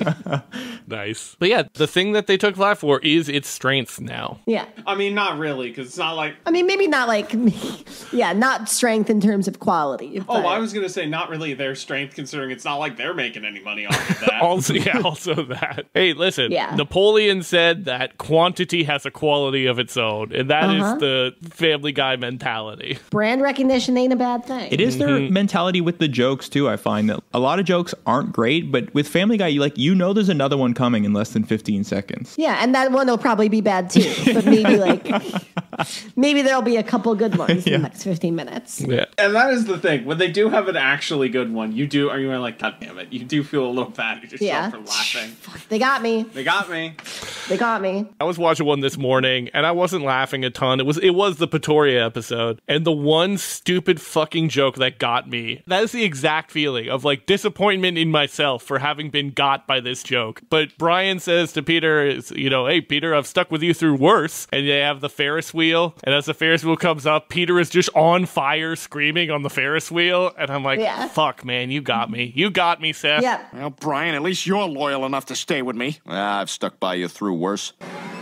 Nice. But yeah, the thing that they took flack for is its strengths now. Yeah. I mean, not really, because it's not like... I mean, maybe not like... Yeah, not strength in terms of quality. Oh, I was going to say not really their strength, considering it's not like they're making any money off of that. also, yeah, also that. Hey, listen, Yeah. Napoleon said that quantity has a quality of its own, and that Uh-huh. is the Family Guy mentality. Brand recognition ain't a bad thing. It is their Mm-hmm. mentality with the jokes too. I find that a lot of jokes aren't great, but with Family Guy, you like you know there's another one coming in less than fifteen seconds. Yeah, and that one will probably be bad too. But maybe like maybe there'll be a couple good ones Yeah. in the next fifteen minutes. Yeah. And that is the thing. When they do have an actually good one, you do, are you like, God damn it, you do feel a little bad at yourself Yeah. for laughing. They got me. They got me. They got me. I was watching one this morning, and I wasn't laughing a ton. It was it was the Pretoria episode, and the one stupid fucking joke that got me. That is the exact feeling of like disappointment in myself for having been got by this joke. But Brian says to Peter, is, you know, hey Peter, I've stuck with you through worse. And they have the Ferris wheel, and as the Ferris wheel comes up, Peter is just on fire, screaming on the Ferris wheel, and I'm like, Yeah. fuck, man, you got me, you got me, Seth. Yeah. Well, Brian, at least you're loyal enough to stay with me. Ah, I've stuck by you through worse.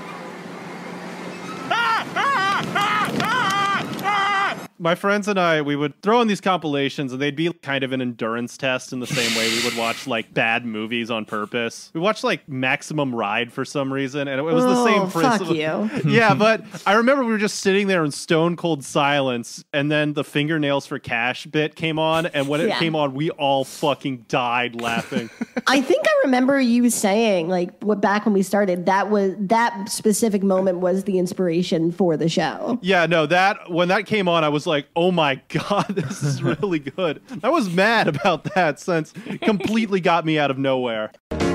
My friends and I, we would throw in these compilations, and they'd be kind of an endurance test in the same way we would watch, like, bad movies on purpose. We watched, like, Maximum Ride for some reason, and it was the Oh, same fuck principle. you. Yeah, but I remember we were just sitting there in stone cold silence, and then the Fingernails for Cash bit came on, and when it Yeah. came on, we all fucking died laughing. I think I remember you saying, like, what back when we started, that was that specific moment was the inspiration for the show. Yeah, no, that when that came on, I was like, oh my God, this is really good. I was mad about that since it completely got me out of nowhere.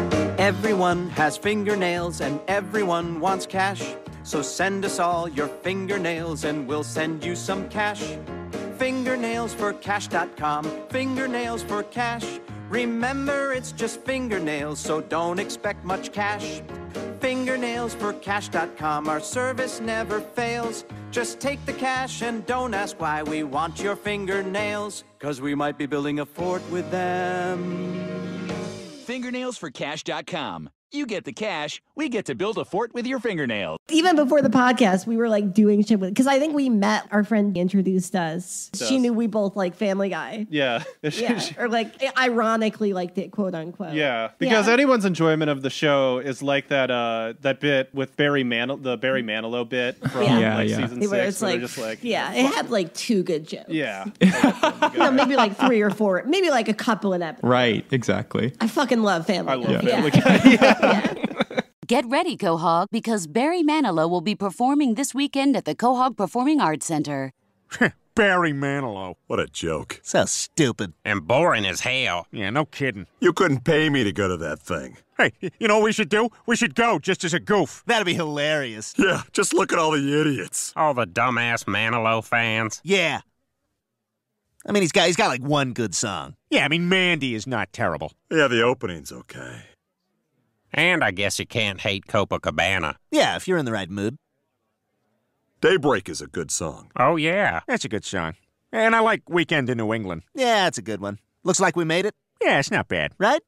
Everyone has fingernails and everyone wants cash. So send us all your fingernails and we'll send you some cash. fingernails for cash dot com, fingernails for cash. Remember, it's just fingernails, so don't expect much cash. fingernails for cash dot com, our service never fails. Just take the cash and don't ask why we want your fingernails, 'cause we might be building a fort with them. fingernails for cash dot com. You get the cash, we get to build a fort with your fingernails. Even before the podcast, we were like doing shit with, because I think we met, our friend introduced us. Does. She knew we both like Family Guy. Yeah. Yeah, or like ironically liked it, quote unquote. Yeah, because Yeah. anyone's enjoyment of the show is like that uh, that bit with Barry Manilow, the Barry Manilow bit from Yeah. like Yeah, yeah. season Where six. it's where like, they're just like, yeah, it had like two good jokes. yeah. No, maybe like three or four, maybe like a couple in episodes. Right, exactly. I fucking love Family I Guy. love Yeah. Family Guy. Get ready, Quahog, because Barry Manilow will be performing this weekend at the Quahog Performing Arts Center. Barry Manilow. What a joke. So stupid. And boring as hell. Yeah, no kidding. You couldn't pay me to go to that thing. Hey, you know what we should do? We should go, just as a goof. That'd be hilarious. Yeah, just look at all the idiots. All the dumbass Manilow fans. Yeah. I mean, he's got he's got like one good song. Yeah, I mean, Mandy is not terrible. Yeah, the opening's okay. And I guess you can't hate Copacabana. Yeah, if you're in the right mood. Daybreak is a good song. Oh, yeah. That's a good song. And I like Weekend in New England. Yeah, that's a good one. Looks like we made it, Yeah, it's not bad. right?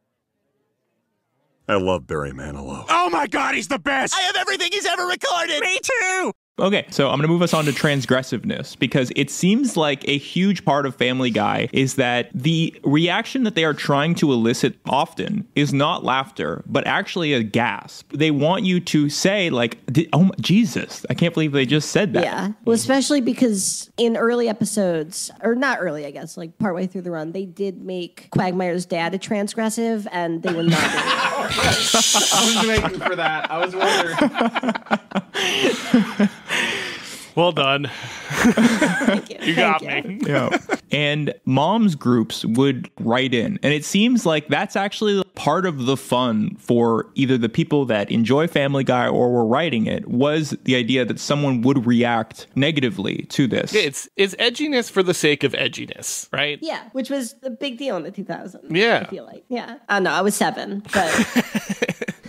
I love Barry Manilow. Oh, my God, he's the best! I have everything he's ever recorded. Me too! Okay, so I'm going to move us on to transgressiveness, because it seems like a huge part of Family Guy is that the reaction that they are trying to elicit often is not laughter, but actually a gasp. They want you to say, like, oh, my, Jesus, I can't believe they just said that. Yeah. Well, especially because in early episodes, or not early, I guess, like partway through the run, they did make Quagmire's dad a transgressive, and they were not. I was waiting for that. I was wondering. Well done. Thank you. You got Thank me. you. Yeah. And moms groups would write in. And it seems like that's actually part of the fun for either the people that enjoy Family Guy or were writing it, was the idea that someone would react negatively to this. Yeah, it's it's edginess for the sake of edginess, right? Yeah, which was a big deal in the two thousands. Yeah. I feel like. Yeah. I don't know. I was seven, but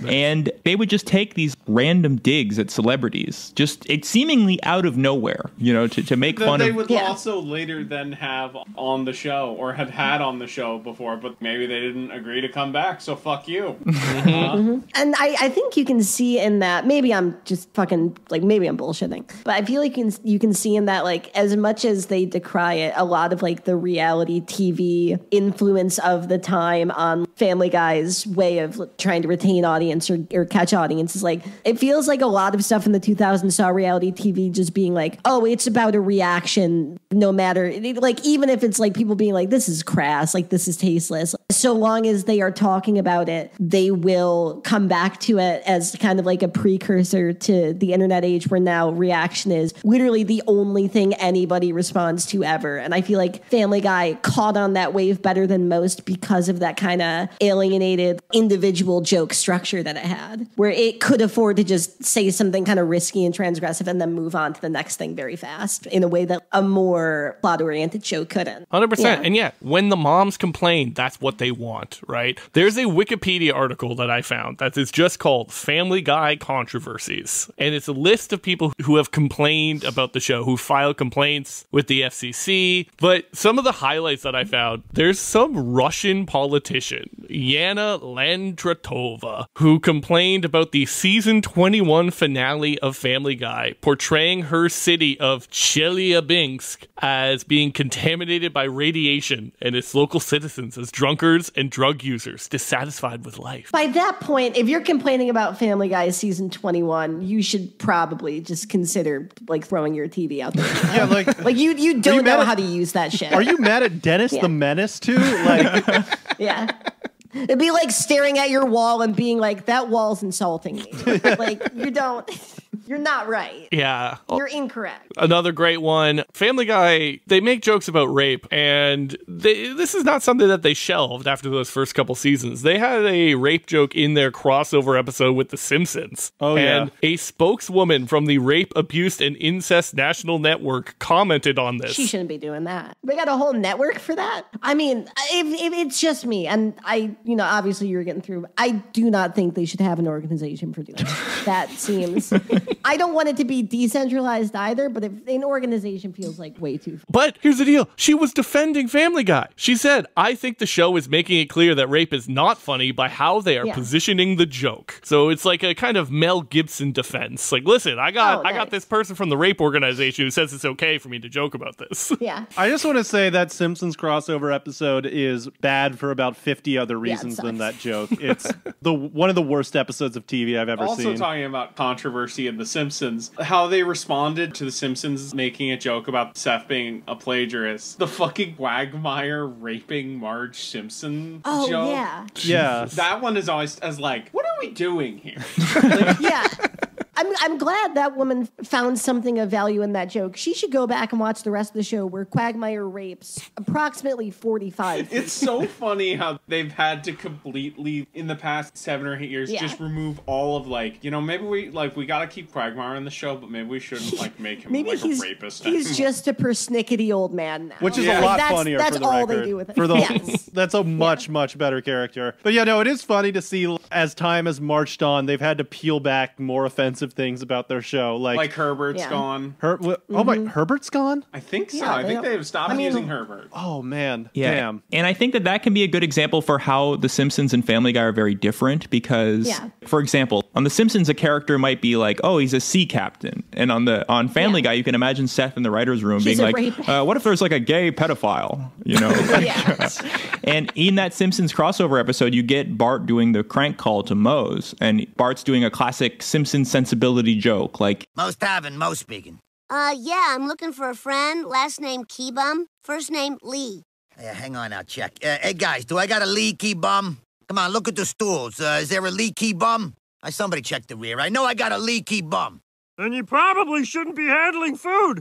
And they would just take these random digs at celebrities, just it seemingly out of nowhere, you know, to, to make that fun they of. would also later then have on the show, or have had on the show before, but maybe they didn't agree to come back, so fuck you. Uh, Mm-hmm. And I, I think you can see in that, maybe I'm just fucking, like, maybe I'm bullshitting, but I feel like you can, you can see in that, like, as much as they decry it, a lot of, like, the reality T V influence of the time on Family Guy's way of trying to retain audience or, or catch audiences, like, it feels like a lot of stuff in the two thousands saw reality T V just being like, oh, it's about a reaction, no matter, like, even if it's, like, people being like, this is crass, like, this is tasteless, so long as they are talking about it, they will come back to it as kind of like a precursor to the internet age, where now reaction is literally the only thing anybody responds to ever. And I feel like Family Guy caught on that wave better than most because of that kind of alienated individual joke structure that it had, where it could afford to just say something kind of risky and transgressive and then move on to the next thing very fast in a way that a more plot-oriented show couldn't. one hundred percent. Yeah. And yet, when the moms complain, that's what they want, right? There's a Wikipedia article that I found that is just called Family Guy Controversies. And it's a list of people who have complained about the show, who filed complaints with the F C C. But some of the highlights that I found, there's some Russian politician, Yana Landratova, who complained about the season twenty-one finale of Family Guy, portraying her city of Chelyabinsk as being contaminated by radiation and its local citizens as drunkards and drug users dissatisfied with life. By that point, if you're complaining about Family Guy season twenty-one, you should probably just consider like throwing your T V out there. Yeah, like like you you you don't mad know at- how to use that shit. Are you mad at Dennis Yeah. the Menace too? Like, Yeah. It'd be like staring at your wall and being like, that wall's insulting me. Like, you don't, you're not right. Yeah. You're incorrect. Another great one. Family Guy, they make jokes about rape, and they, this is not something that they shelved after those first couple seasons. They had a rape joke in their crossover episode with The Simpsons. Oh, yeah. And a spokeswoman from the Rape, Abuse, and Incest National Network commented on this. She shouldn't be doing that. They got a whole network for that. I mean, if, if it's just me, and I, you know, obviously you're getting through, I do not think they should have an organization for doing that. That seems, I don't want it to be decentralized either, but if an organization feels like way too. But here's the deal. She was defending Family Guy. She said, I think the show is making it clear that rape is not funny by how they are Yeah. positioning the joke. So it's like a kind of Mel Gibson defense. Like, listen, I got Oh, I got nice. this person from the rape organization who says it's okay for me to joke about this. Yeah. I just want to say that Simpsons crossover episode is bad for about fifty other Yeah, it reasons than sucks. that joke. It's the one of the worst episodes of T V I've ever Also seen. talking about controversy in The Simpsons, how they responded to The Simpsons making a joke about Seth being a plagiarist. The fucking Quagmire raping Marge Simpson Oh, joke. yeah. Yeah. That one is always as like, what are we doing here? Yeah. I'm, I'm glad that woman found something of value in that joke. She should go back and watch the rest of the show where Quagmire rapes approximately forty-five. It's so funny how they've had to completely, in the past seven or eight years, Yeah. just remove all of like, you know, maybe we like we gotta keep Quagmire in the show, but maybe we shouldn't like make him Maybe like he's, a rapist. he's anymore. just a persnickety old man now. Which is Yeah. a lot Like, that's, funnier That's for the all record. they do with it. For the, Yes. That's a much, much better character. But yeah, no, it is funny to see as time has marched on, they've had to peel back more offensive things about their show. Like, like Herbert's Yeah. gone. Her, wh- oh my, Herbert's gone? I think so. Yeah, I they think don't- they've stopped I mean- using Herbert. Oh man, Yeah. damn. And I think that that can be a good example for how The Simpsons and Family Guy are very different because, Yeah. for example, on The Simpsons, a character might be like, oh, he's a sea captain. And on the on Family Yeah. Guy, you can imagine Seth in the writer's room She's being a like, rapist. uh, what if there's like a gay pedophile? You know? Yeah. And in that Simpsons crossover episode, you get Bart doing the crank call to Moe's. And Bart's doing a classic Simpsons sensibility joke like, Most having, most speaking. Uh, yeah, I'm looking for a friend. Last name Keybum. First name Lee. Yeah, hang on, I'll check. Uh, hey, guys, do I got a leaky bum? Come on, look at the stools. Uh, is there a leaky bum? Uh, somebody check the rear. I know I got a leaky bum. Then you probably shouldn't be handling food.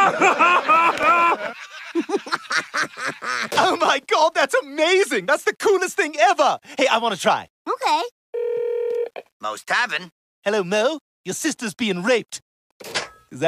Oh my god, that's amazing! That's the coolest thing ever! Hey, I want to try. Okay. Most having. Hello, Mo. Your sister's being raped. Is that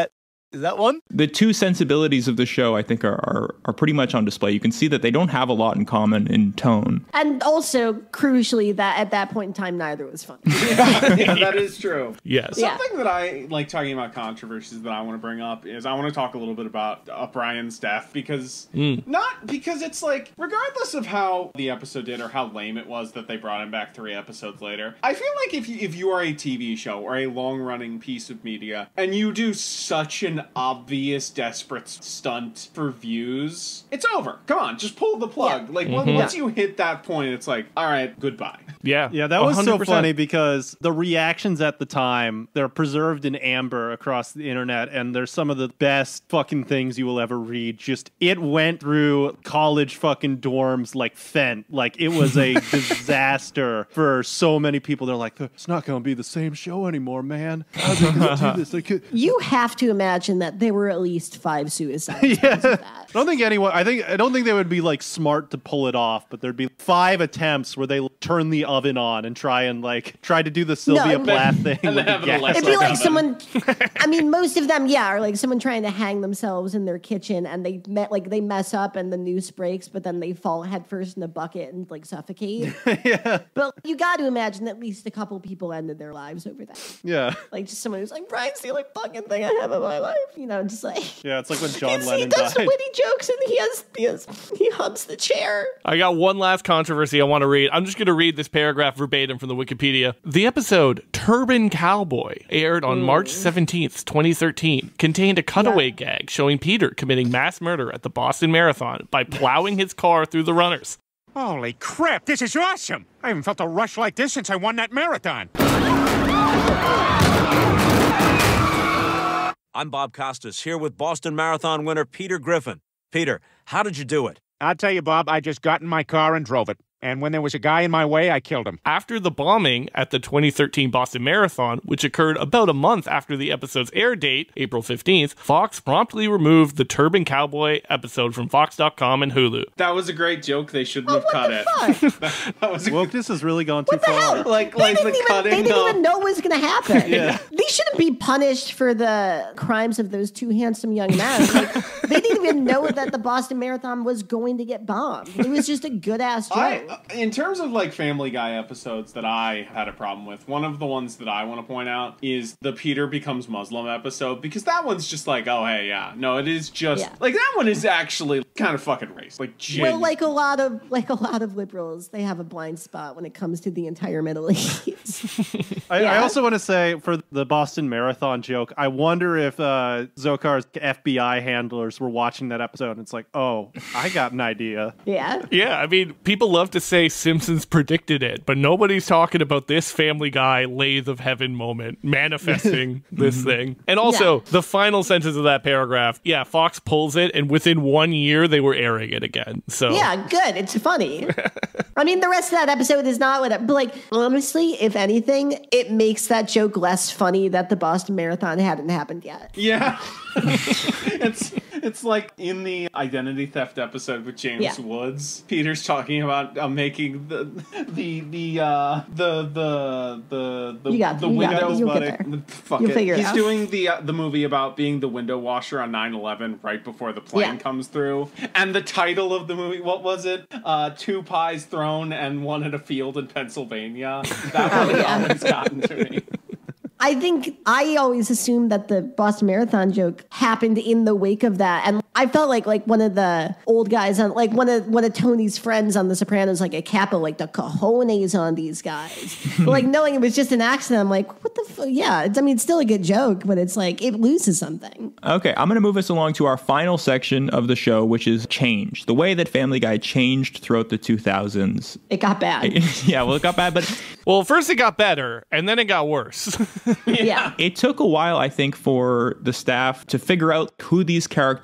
Is that one? The two sensibilities of the show, I think, are, are are pretty much on display. You can see that they don't have a lot in common in tone. And also, crucially, that at that point in time, neither was funny. Yeah, that is true. Yes. Something Yeah. that I like talking about controversies that I want to bring up is I want to talk a little bit about uh, Brian's death because Mm. not because it's like regardless of how the episode did or how lame it was that they brought him back three episodes later, I feel like if you if you are a T V show or a long running piece of media and you do such an obvious desperate stunt for views, it's over. Come on, just pull the plug. Yeah. Like Mhm. once you hit that point, it's like, all right, goodbye. Yeah. Yeah, that was one so hundred percent. funny because the reactions at the time, they're preserved in amber across the internet, and they're some of the best fucking things you will ever read. Just, it went through college fucking dorms like Fent. Like, it was a disaster for so many people. They're like, it's not going to be the same show anymore, man. How are they going to do this? They could... You have to imagine that there were at least five suicides. Yeah. I don't think anyone, I think, I don't think they would be like smart to pull it off, but there'd be five attempts where they turn the oven on and try and like, try to do the Sylvia No, Plath thing. and with they the have an gas. electric It'd be like oven. someone. I mean, most of them, yeah, are like someone trying to hang themselves in their kitchen, and they met like they mess up, and the noose breaks, but then they fall headfirst in a bucket and like suffocate. Yeah. But you got to imagine at least a couple people ended their lives over that. Yeah. Like just someone who's like, Brian's the only fucking thing I have in my life. You know, just like. Yeah, it's like when John he Lennon does died. witty jokes, and he has, he has he humps the chair. I got one last controversy I want to read. I'm just going to read this paragraph verbatim from the Wikipedia. The episode Turban Cowboy aired on March seventeenth, twenty thirteen, contained a cutaway gag showing Peter committing mass murder at the Boston Marathon by plowing his car through the runners. Holy crap, this is awesome! I haven't felt a rush like this since I won that marathon. I'm Bob Costas, here with Boston Marathon winner Peter Griffin. Peter, how did you do it? I'll tell you, Bob, I just got in my car and drove it. And when there was a guy in my way, I killed him. After the bombing at the twenty thirteen Boston Marathon, which occurred about a month after the episode's air date, April fifteenth, Fox promptly removed the Turban Cowboy episode from Fox dot com and Hulu. That was a great joke. They shouldn't have cut it. that, that was a Wokeness has really gone too far. Like, They like didn't, the even, cutting. they didn't of- even know what was going to happen. Yeah. They shouldn't be punished for the crimes of those two handsome young men. Like, they didn't even know that the Boston Marathon was going to get bombed. It was just a good ass joke. I, uh, in terms of like Family Guy episodes that I had a problem with, one of the ones that I want to point out is the Peter becomes Muslim episode, because that one's just like, oh hey, yeah, no, it is just Yeah. like that one is actually kind of fucking race, like genu- Well, like a lot of like a lot of liberals, they have a blind spot when it comes to the entire Middle East. I, I Yeah. also want to say for the Boston Marathon joke, I wonder if uh, Zokar's F B I handlers were watching that episode and it's like, oh, I got an idea. Yeah. Yeah, I mean, people love to say Simpsons predicted it, but nobody's talking about this Family Guy lathe of heaven moment manifesting this thing. And also, Yeah. the final sentence of that paragraph, yeah, Fox pulls it, and within one year, they were airing it again. So Yeah, good. It's funny. I mean, the rest of that episode is not what, it, but like, honestly, if anything, it makes that joke less funny that the Boston Marathon hadn't happened yet. Yeah. it's it's like in the identity theft episode with James Yeah. Woods. Peter's talking about uh, making the the the uh, the the the the, You got- the you got it. windows. You'll get buddy. there. Fuck You'll it. figure it He's out. doing the uh, the movie about being the window washer on nine eleven right before the plane Yeah. comes through. And the title of the movie, what was it? Uh, Two pies thrown and one at a field in Pennsylvania. That one has always gotten to me. I think I always assumed that the Boston Marathon joke happened in the wake of that, and I felt like like one of the old guys on like one of one of Tony's friends on The Sopranos, like a capo, like the cojones on these guys. But like knowing it was just an accident, I'm like, what the fuck? Yeah, it's, I mean, it's still a good joke, but it's like it loses something. Okay, I'm going to move us along to our final section of the show, which is change. The way that Family Guy changed throughout the two thousands. It got bad. Yeah, well, it got bad, but well, first it got better, and then it got worse. Yeah. It took a while, I think, for the staff to figure out who these characters were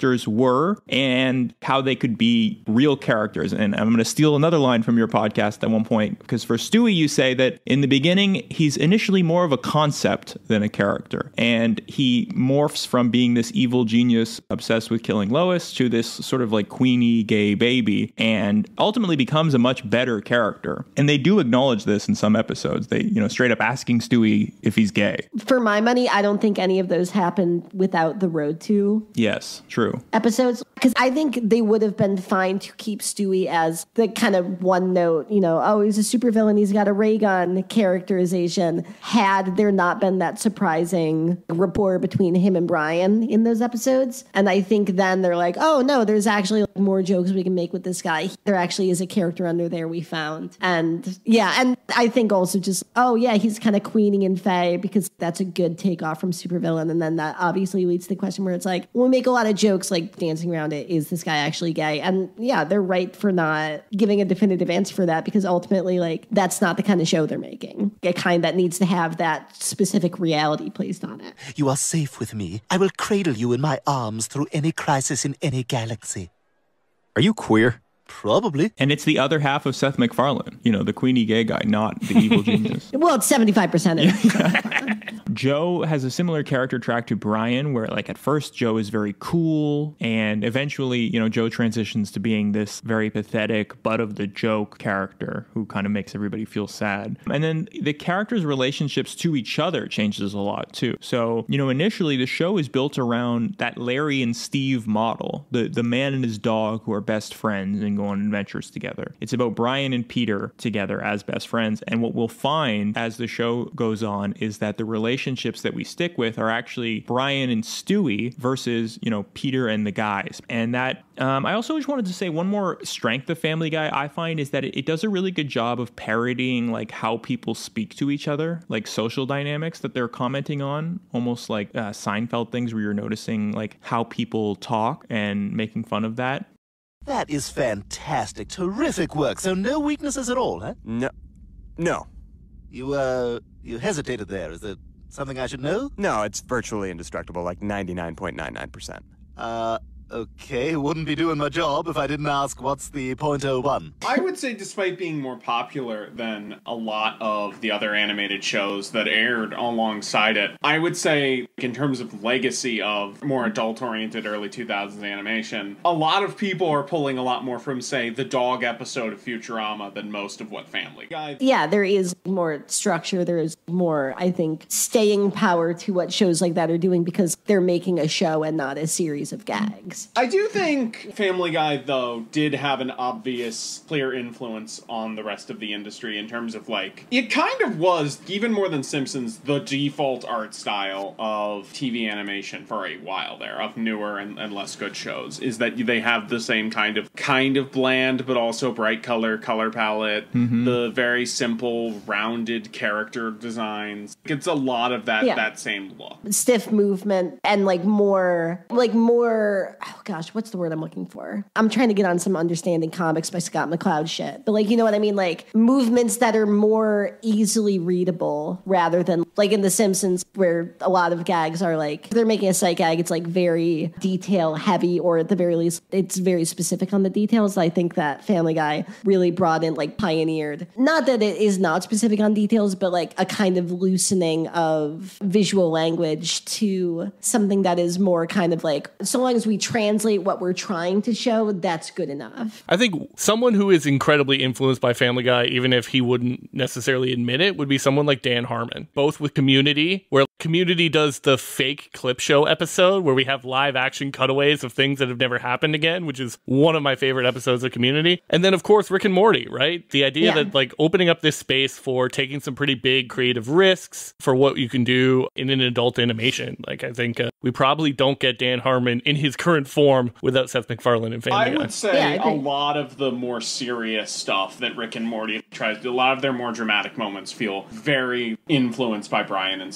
were and how they could be real characters. And I'm going to steal another line from your podcast at one point, because for Stewie, you say that in the beginning, he's initially more of a concept than a character. And he morphs from being this evil genius obsessed with killing Lois to this sort of like queenie gay baby, and ultimately becomes a much better character. And they do acknowledge this in some episodes. They, you know, straight up asking Stewie if he's gay. For my money, I don't think any of those happened without the Road to Yes, true. episodes, because I think they would have been fine to keep Stewie as the kind of one note, you know, oh, he's a supervillain, he's got a ray gun characterization, had there not been that surprising rapport between him and Brian in those episodes. And I think then they're like, oh no, there's actually like more jokes we can make with this guy. There actually is a character under there we found. And yeah, and I think also just, oh yeah, he's kind of queening and Faye, because that's a good takeoff from supervillain. And then that obviously leads to the question where it's like, well, we make a lot of jokes like dancing around it. Is this guy actually gay? And yeah, they're right for not giving a definitive answer for that, because ultimately, like, that's not the kind of show they're making. A kind that needs to have that specific reality placed on it. You are safe with me. I will cradle you in my arms through any crisis in any galaxy. Are you queer? Probably. And it's the other half of Seth MacFarlane, you know, the queenie gay guy, not the evil genius. Well, it's seventy-five percent of it. Joe has a similar character track to Brian, where like at first Joe is very cool, and eventually, you know, Joe transitions to being this very pathetic, butt of the joke character who kind of makes everybody feel sad. And then the characters' relationships to each other changes a lot too. So, you know, initially the show is built around that Larry and Steve model, the, the man and his dog who are best friends and go on adventures together. It's about Brian and Peter together as best friends. And what we'll find as the show goes on is that the relationships that we stick with are actually Brian and Stewie versus, you know, Peter and the guys. And that, um, I also just wanted to say one more strength of Family Guy I find is that it, it does a really good job of parodying like how people speak to each other, like social dynamics that they're commenting on, almost like uh, Seinfeld things where you're noticing like how people talk and making fun of that. That is fantastic. Terrific work. So no weaknesses at all, huh? No. No. You, uh, you hesitated there. Is there something I should know? No, it's virtually indestructible, like ninety-nine point nine nine percent. Uh, okay. Wouldn't be doing my job if I didn't ask what's the point oh one. I would say despite being more popular than a lot of the other animated shows that aired alongside it, I would say in terms of legacy of more adult-oriented early two thousands animation, a lot of people are pulling a lot more from, say, the dog episode of Futurama than most of what Family Guy. Yeah, there is more structure. There is more, I think, staying power to what shows like that are doing because they're making a show and not a series of gags. I do think Family Guy, though, did have an obvious, clear influence on the rest of the industry in terms of, like, it kind of was, even more than Simpsons, the default art style of T V animation for a while there, of newer and, and less good shows, is that they have the same kind of, kind of bland, but also bright color, color palette, mm-hmm. the very simple, rounded character designs. It's a lot of that, yeah. that same look. Stiff movement and, like, more, like, more... Oh gosh, what's the word I'm looking for? I'm trying to get on some Understanding Comics by Scott McCloud shit. But like, you know what I mean? Like movements that are more easily readable rather than like in The Simpsons where a lot of gags are like, if they're making a sight gag, it's like very detail heavy, or at the very least, it's very specific on the details. I think that Family Guy really brought in, like pioneered, not that it is not specific on details, but like a kind of loosening of visual language to something that is more kind of like, so long as we translate what we're trying to show, that's good enough. I think someone who is incredibly influenced by Family Guy, even if he wouldn't necessarily admit it, would be someone like Dan Harmon, both with Community, where Community does the fake clip show episode where we have live action cutaways of things that have never happened again, which is one of my favorite episodes of Community. And then, of course, Rick and Morty, right? The idea yeah. that like opening up this space for taking some pretty big creative risks for what you can do in an adult animation. Like, I think uh, we probably don't get Dan Harmon in his current form without Seth MacFarlane and Family I Guy. would say yeah, a lot of the more serious stuff that Rick and Morty tries to do, a lot of their more dramatic moments feel very influenced by Brian and Stewie as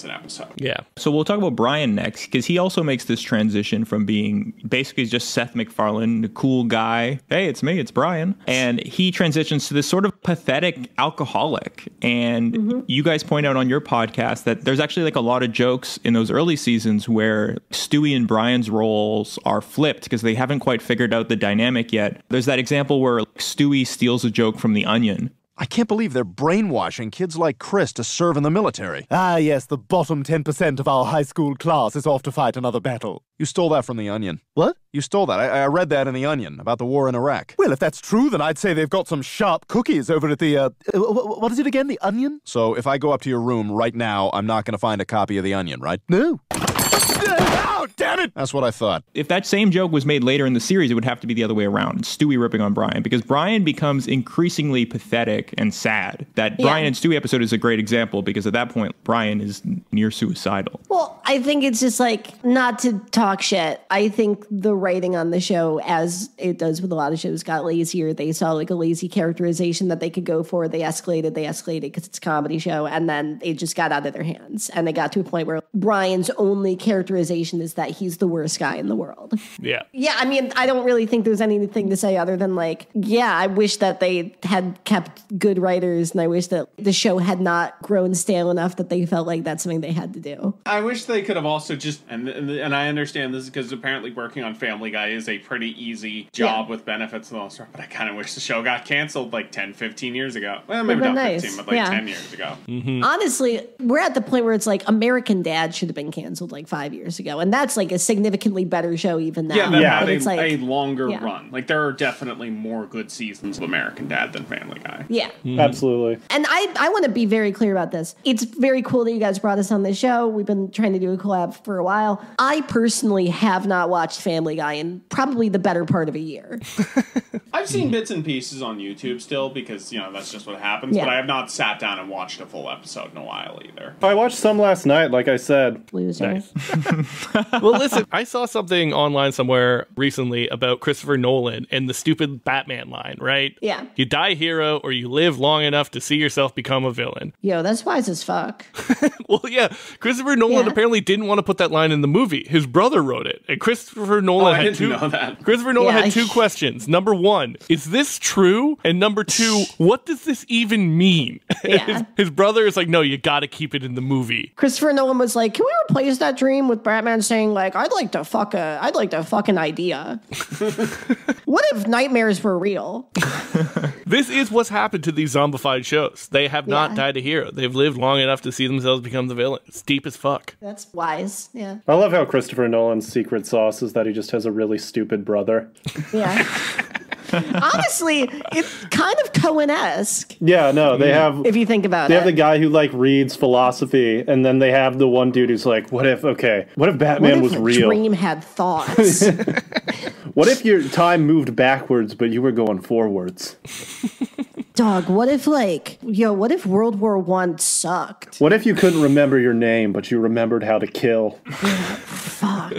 an episode. Yeah. So we'll talk about Brian next, because he also makes this transition from being basically just Seth MacFarlane, the cool guy. Hey, it's me, it's Brian. And he transitions to this sort of pathetic alcoholic. And mm-hmm. you guys point out on your podcast that there's actually like a lot of jokes in those early seasons where Stewie and Brian's roles are flipped because they haven't quite figured out the dynamic yet. There's that example where Stewie steals a joke from The Onion. I can't believe they're brainwashing kids like Chris to serve in the military. Ah, yes, the bottom ten percent of our high school class is off to fight another battle. You stole that from The Onion. What? You stole that. I, I read that in The Onion about the war in Iraq. Well, if that's true, then I'd say they've got some sharp cookies over at the, uh, what is it again, The Onion? So if I go up to your room right now, I'm not going to find a copy of The Onion, right? No. Oh, damn it! That's what I thought. If that same joke was made later in the series, it would have to be the other way around. Stewie ripping on Brian, because Brian becomes increasingly pathetic and sad. That yeah. Brian and Stewie episode is a great example, because at that point, Brian is near suicidal. Well, I think it's just like, not to talk shit, I think the writing on the show, as it does with a lot of shows, got lazier. They saw like a lazy characterization that they could go for. They escalated, they escalated because it's a comedy show, and then it just got out of their hands. And they got to a point where Brian's only characterization is that he's the worst guy in the world. Yeah. Yeah, I mean, I don't really think there's anything to say other than like, yeah, I wish that they had kept good writers, and I wish that the show had not grown stale enough that they felt like that's something they had to do. I wish they could have also just, and and I understand this because apparently working on Family Guy is a pretty easy job yeah. with benefits and all that stuff, but I kind of wish the show got canceled like ten, fifteen years ago. Well, maybe not nice. fifteen, but like yeah. ten years ago. Mm-hmm. Honestly, we're at the point where it's like American Dad should have been canceled like five years ago, and that's like a significantly better show even now. Yeah, that yeah. had a, it's like, a longer yeah. run. Like, there are definitely more good seasons of American Dad than Family Guy. Yeah. Mm-hmm. Absolutely. And I, I want to be very clear about this. It's very cool that you guys brought us on the show. We've been trying to do a collab for a while. I personally have not watched Family Guy in probably the better part of a year. I've seen bits and pieces on YouTube still because, you know, that's just what happens. Yeah. But I have not sat down and watched a full episode in a while either. I watched some last night, like I said. Loser. Nice. Well, listen, I saw something online somewhere recently about Christopher Nolan and the stupid Batman line, right? Yeah. You die a hero or you live long enough to see yourself become a villain. Yo, that's wise as fuck. Well, yeah. Christopher Nolan yeah. apparently didn't want to put that line in the movie. His brother wrote it. And Christopher Nolan oh, I had didn't two know that. Christopher Nolan yeah, had two questions. Number one, is this true? And number two, what does this even mean? Yeah. his, his brother is like, no, you got to keep it in the movie. Christopher Nolan was like, can we replace that dream with Batman saying like, I'd like to fuck a, I'd like to fuck an idea. What if nightmares were real? This is what's happened to these zombified shows. They have not Yeah. died a hero. They've lived long enough to see themselves become the villain. It's deep as fuck. That's wise. Yeah. I love how Christopher Nolan's secret sauce is that he just has a really stupid brother. Yeah. Honestly, it's kind of Coen-esque. Yeah, no, they have... If you think about they it. They have the guy who, like, reads philosophy, and then they have the one dude who's like, what if, okay, what if Batman what if was real? What if dream had thoughts? What if your time moved backwards, but you were going forwards? Dog, what if, like, yo, what if World War One sucked? What if you couldn't remember your name, but you remembered how to kill? Fuck.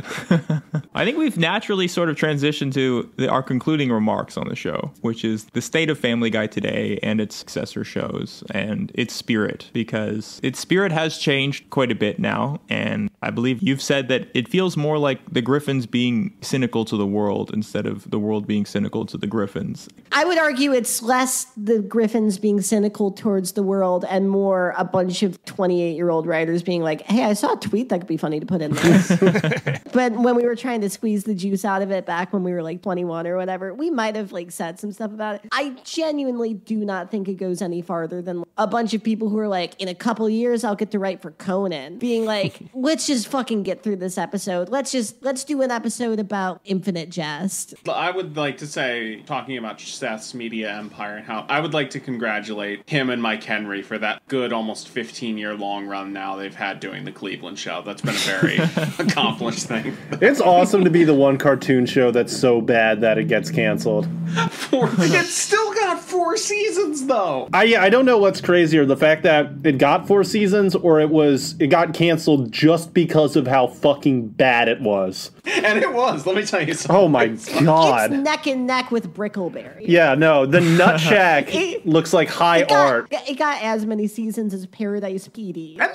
I think we've naturally sort of transitioned to the, our concluding remarks on the show, which is the state of Family Guy today and its successor shows and its spirit, because its spirit has changed quite a bit now. And I believe you've said that it feels more like the Griffins being cynical to the world instead of the world being cynical to the Griffins. I would argue it's less the Griffins being cynical towards the world and more a bunch of twenty-eight-year-old writers being like, hey, I saw a tweet that could be funny to put in this. But when we were trying to squeeze the juice out of it back when we were like twenty-one or whatever, we might have like said some stuff about it. I genuinely do not think it goes any farther than a bunch of people who are like, in a couple years, I'll get to write for Conan, being like, let's just fucking get through this episode. Let's just, let's do an episode about Infinite Jest. I would like to say, talking about Seth's media empire and how I would like to congratulate him and Mike Henry for that good almost fifteen year long run now they've had doing the Cleveland show. That's been a very accomplished thing. It's awesome to be the one cartoon show that's so bad that it gets canceled. Four, it's still got four seasons though. I yeah, I don't know what's crazier, the fact that it got four seasons or it was it got canceled just because of how fucking bad it was. And it was, let me tell you something. Oh my god. It's neck and neck with Brickleberry. Yeah, no, the Nut Shack it, looks like high it got, art. It got as many seasons as Paradise P D. And they got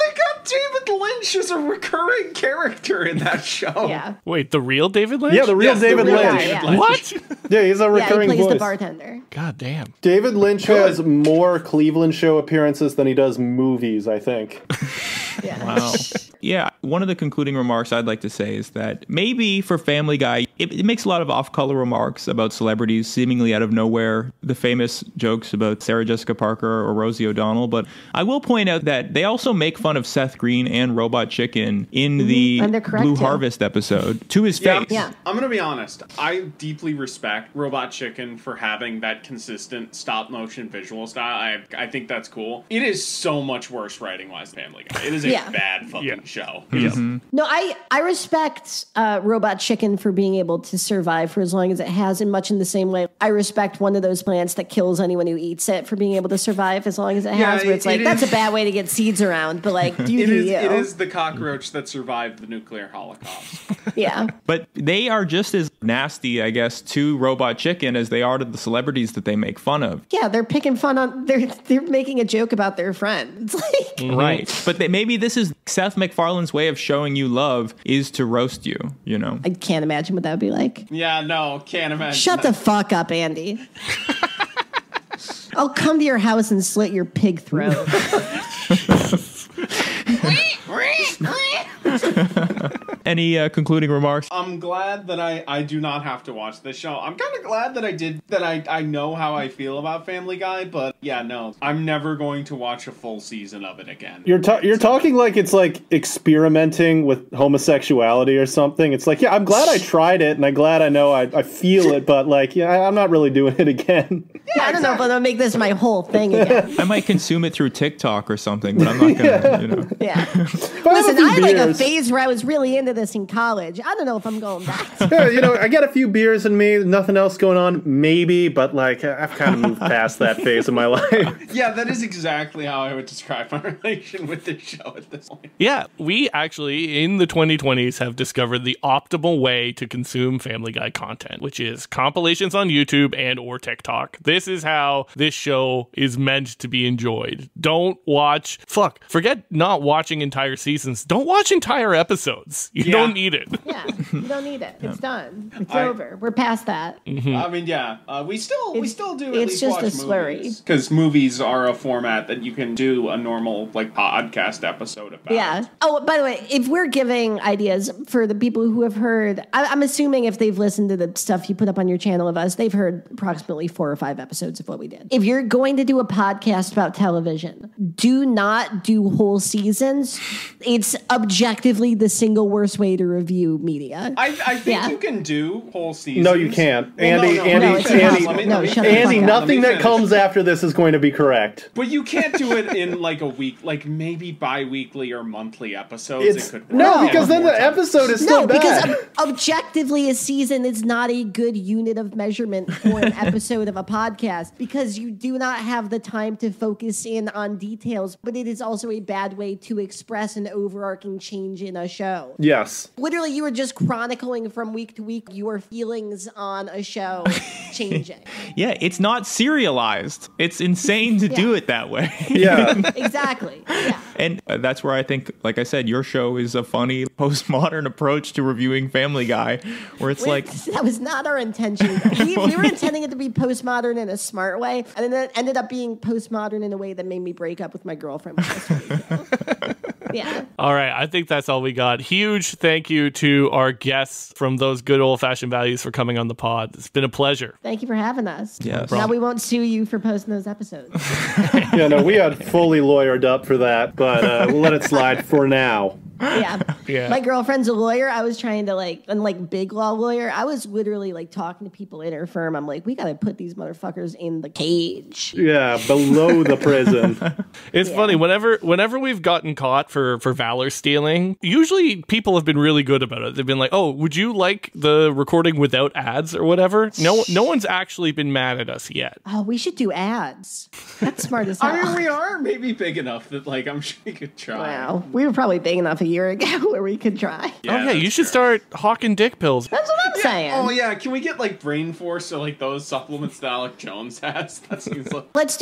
David Lynch is a recurring character in that show. Yeah. Wait, the real David Lynch? Yeah, the real Yes, David the real Lynch. David Yeah. Lynch. What? Yeah, he's a Yeah, he recurring plays voice. the bartender. God damn. David Lynch has more Cleveland show appearances than he does movies, I think. Yeah. Wow. Yeah, one of the concluding remarks I'd like to say is that maybe for Family Guy, it, it makes a lot of off-color remarks about celebrities seemingly out of nowhere, the famous jokes about Sarah Jessica Parker or Rosie O'Donnell, but I will point out that they also make fun of Seth Green and Robot Chicken in the And they're correct, Blue too. Harvest episode to his Yeah, face. Yeah. I'm gonna be honest. I deeply respect Robot Chicken for having that consistent stop motion visual style. I I think that's cool. It is so much worse writing wise than Family Guy. It is a Yeah. bad fucking Yeah. show. Mhm. No, I, I respect uh, Robot Chicken for being able to survive for as long as it has, and much in the same way, I respect one of those plants that kills anyone who eats it for being able to survive as long as it Yeah, has, where it's it- like, it that's is- a bad way to get seeds around, but like, do you It do is, you. it is the cockroach that survived the nuclear holocaust. Yeah. But they are just as nasty, I guess, to Robot Chicken as they are to the celebrities that they make fun of. Yeah, they're picking fun on, they're, they're making a joke about their friends. Like, Right. But they, maybe this is Seth MacFarlane's way of showing you love is to roast you, you know? I can't imagine what that would be like. Yeah, no, can't imagine. Shut the fuck up, Andy. I'll come to your house and slit your pig throat. Any uh, concluding remarks? I'm glad that I, I do not have to watch this show. I'm kind of glad that I did, that I, I know how I feel about Family Guy, but yeah, no, I'm never going to watch a full season of it again. You're ta- you're talking like it's like experimenting with homosexuality or something. It's like, yeah, I'm glad I tried it, and I'm glad I know I, I feel it, but like, yeah, I, I'm not really doing it again. Yeah, I don't know if I'll make this my whole thing again. I might consume it through TikTok or something, but I'm not gonna, Yeah. you know. Yeah. I have Listen, a few I had like a beers. phase where I was really into this in college. I don't know if I'm going back. Yeah, you know, I got a few beers in me, nothing else going on, maybe, but like, I've kind of moved past that phase of my life. Yeah, that is exactly how I would describe my relation with this show at this point. Yeah, we actually, in the twenty twenties, have discovered the optimal way to consume Family Guy content, which is compilations on YouTube and or TikTok. This is how this show is meant to be enjoyed. Don't watch, fuck, forget not watching entire seasons. Don't watch entire episodes. You Yeah. don't need it. Yeah, you don't need it. It's done. It's I- over. We're past that. I mean, yeah, uh, we still we It's- still do at it's least just watch a slurry. because movies are a format that you can do a normal like podcast episode about. Yeah. Oh, by the way, if we're giving ideas for the people who have heard, I, I'm assuming if they've listened to the stuff you put up on your channel of us, they've heard approximately four or five episodes of what we did. If you're going to do a podcast about television, do not do whole seasons. It's objectively the single worst way to review media. I, I think Yeah. you can do whole seasons. No, you can't. Well, Andy, no, no, Andy, no, it's Andy, impossible. Let me- No, let me shut the finish. fuck Andy, up. nothing Let me that finish. comes after this is going to be correct. But you can't do it in like a week, like maybe bi-weekly or monthly episodes. It's, it could work. no, No. because then the episode is still No, bad. because ob- objectively, a season is not a good unit of measurement for an episode of a podcast because you do not have the time to focus in on details, but it is also a bad way to express an overarching change in a show. Yes. Literally, you are just chronicling from week to week your feelings on a show changing. Yeah, it's not serialized. It's insane to do it that way. Yeah. Exactly. Yeah. And uh, that's where I think, like I said, your show is a funny postmodern approach to reviewing Family Guy, where it's Wait, like, that was not our intention. We, we were intending it to be postmodern in a smart way, and then it ended up being postmodern in a way that made me break up with my girlfriend. Yeah. All right, I think that's all we got. Huge thank you to our guests from those good old-fashioned values for coming on the pod. It's been a pleasure. Thank you for having us. Yes. Now we won't sue you for posting those episodes. Yeah, no, we had fully lawyered up for that, but uh, we'll let it slide for now. Yeah. Yeah. My girlfriend's a lawyer. I was trying to like, and like big law lawyer, I was literally like talking to people in her firm. I'm like, we got to put these motherfuckers in the cage. Yeah, below the prison. It's Yeah. funny, whenever whenever we've gotten caught for, for valor stealing, usually people have been really good about it. They've been like, oh, would you like the recording without ads or whatever? No no one's actually been mad at us yet. Oh, we should do ads. That's smart as hell. I mean, we are maybe big enough that like I'm sure we could try. Wow. We were probably big enough a year ago where we could try. oh yeah, you should start hawking dick pills. That's what I'm saying. Oh yeah, can we get like Brain Force or like those supplements that Alec Jones has? That seems like Let's do like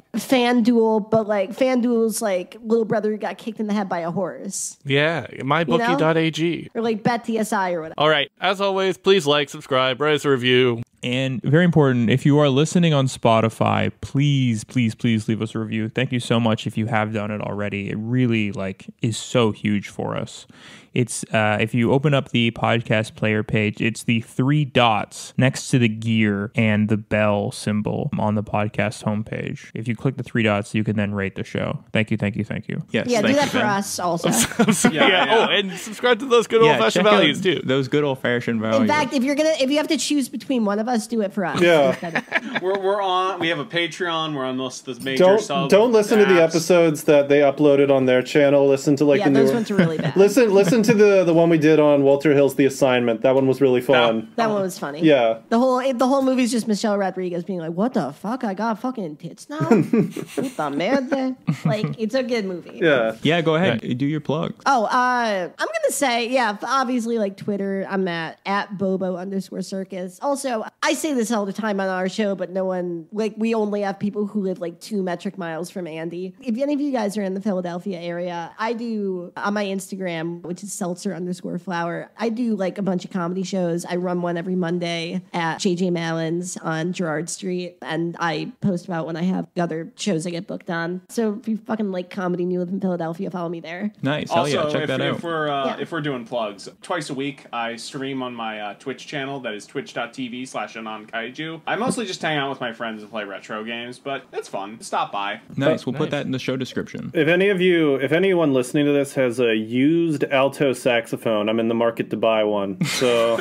FanDuel, but like FanDuel's like little brother got kicked in the head by a horse. Yeah, my bookie dot a g. Or like Bet T S I or whatever. All right. As always, please like, subscribe, write us a review. And very important, if you are listening on Spotify, please, please, please leave us a review. Thank you so much if you have done it already. It really like is so huge for us. It's uh, if you open up the podcast player page, it's the three dots next to the gear and the bell symbol on the podcast homepage. If you click the three dots, you can then rate the show. Thank you, thank you, thank you. Yes, yeah, do that for us also. yeah, yeah. Oh, and subscribe to those good yeah, old fashioned values too. Those good old fashioned values. In fact, if you're gonna, if you have to choose between one of us, do it for us. Yeah. we're we're on. We have a Patreon. We're on most of the major. Don't sub don't listen apps. to the episodes that they uploaded on their channel. Listen to like yeah, the those new ones are really bad. listen listen to the the one we did on Walter Hill's The Assignment. That one was really fun. That one was funny. Yeah. The whole the whole movie's just Michelle Rodriguez being like, "What the fuck? I got fucking tits now." Puta merde. Like, it's a good movie. Yeah. Yeah. Go ahead. Do your plug. Oh, uh, I'm gonna say, yeah, obviously, like Twitter, I'm at at Bobo underscore Circus. Also, I say this all the time on our show, but no one, like, we only have people who live like two metric miles from Andy. If any of you guys are in the Philadelphia area, I do on my Instagram, which is Seltzer underscore Flower. I do like a bunch of comedy shows. I run one every Monday at J J Mallon's on Gerard Street, and I post about when I have other shows I get booked on. So if you fucking like comedy and you live in Philadelphia, follow me there. Nice. Hell Also, yeah, check if, that out. if we're uh, Yeah. if we're doing plugs, twice a week I stream on my uh, Twitch channel. That is twitch.tv slash anon kaiju. I mostly just hang out with my friends and play retro games, but it's fun. Stop by. Nice. We'll Nice. put that in the show description. If any of you, if anyone listening to this has a used alto saxophone, I'm in the market to buy one. So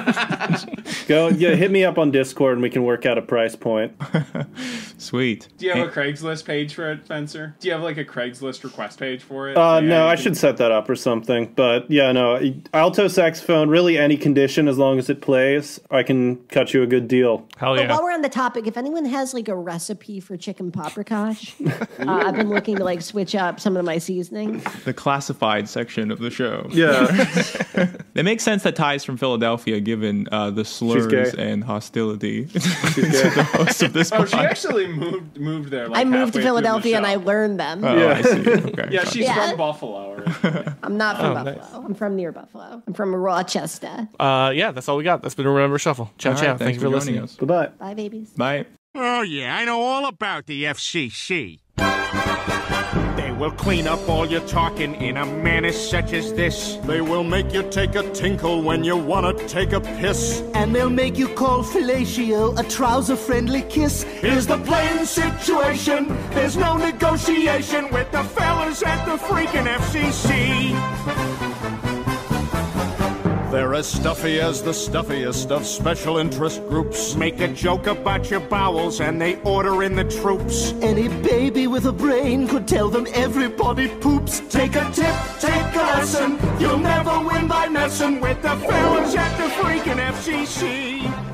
go, yeah, hit me up on Discord and we can work out a price point. Sweet. Do you have a Craigslist page for it, Spencer? Do you have like a Craigslist request page for it? Uh, Yeah, no, you I can- should set that up or something. But yeah, no, alto saxophone, really any condition as long as it plays, I can cut you a good deal. Hell But yeah. while we're on the topic, if anyone has like a recipe for chicken paprikash, uh, I've been looking to like switch up some of my seasonings. The classified section of the show. Yeah. It makes sense that Ty's from Philadelphia, given uh, the slurs gay. and hostility to the host of this Oh, she podcast. actually moved moved there. Like I moved to halfway through the Philadelphia and I show. learned them. Oh, Yeah. I see. Okay. Yeah, she's Yeah. from Buffalo. Originally. I'm not from Oh, Buffalo. nice. I'm from near Buffalo. I'm from Rochester. Uh, yeah, that's all we got. That's been Remember Shuffle. Ciao, All ciao. right, Thank you for joining listening. us. Bye-bye. Bye, babies. Bye. Oh, yeah, I know all about the F C C. They will clean up all your talking in a manner such as this. They will make you take a tinkle when you want to take a piss. And they'll make you call fellatio a trouser-friendly kiss. Here's the plain situation. There's no negotiation with the fellas at the freaking F C C. They're as stuffy as the stuffiest of special interest groups. Make a joke about your bowels and they order in the troops. Any baby with a brain could tell them everybody poops. Take a tip, take a lesson. You'll never win by messing with the fellas at the freaking F C C.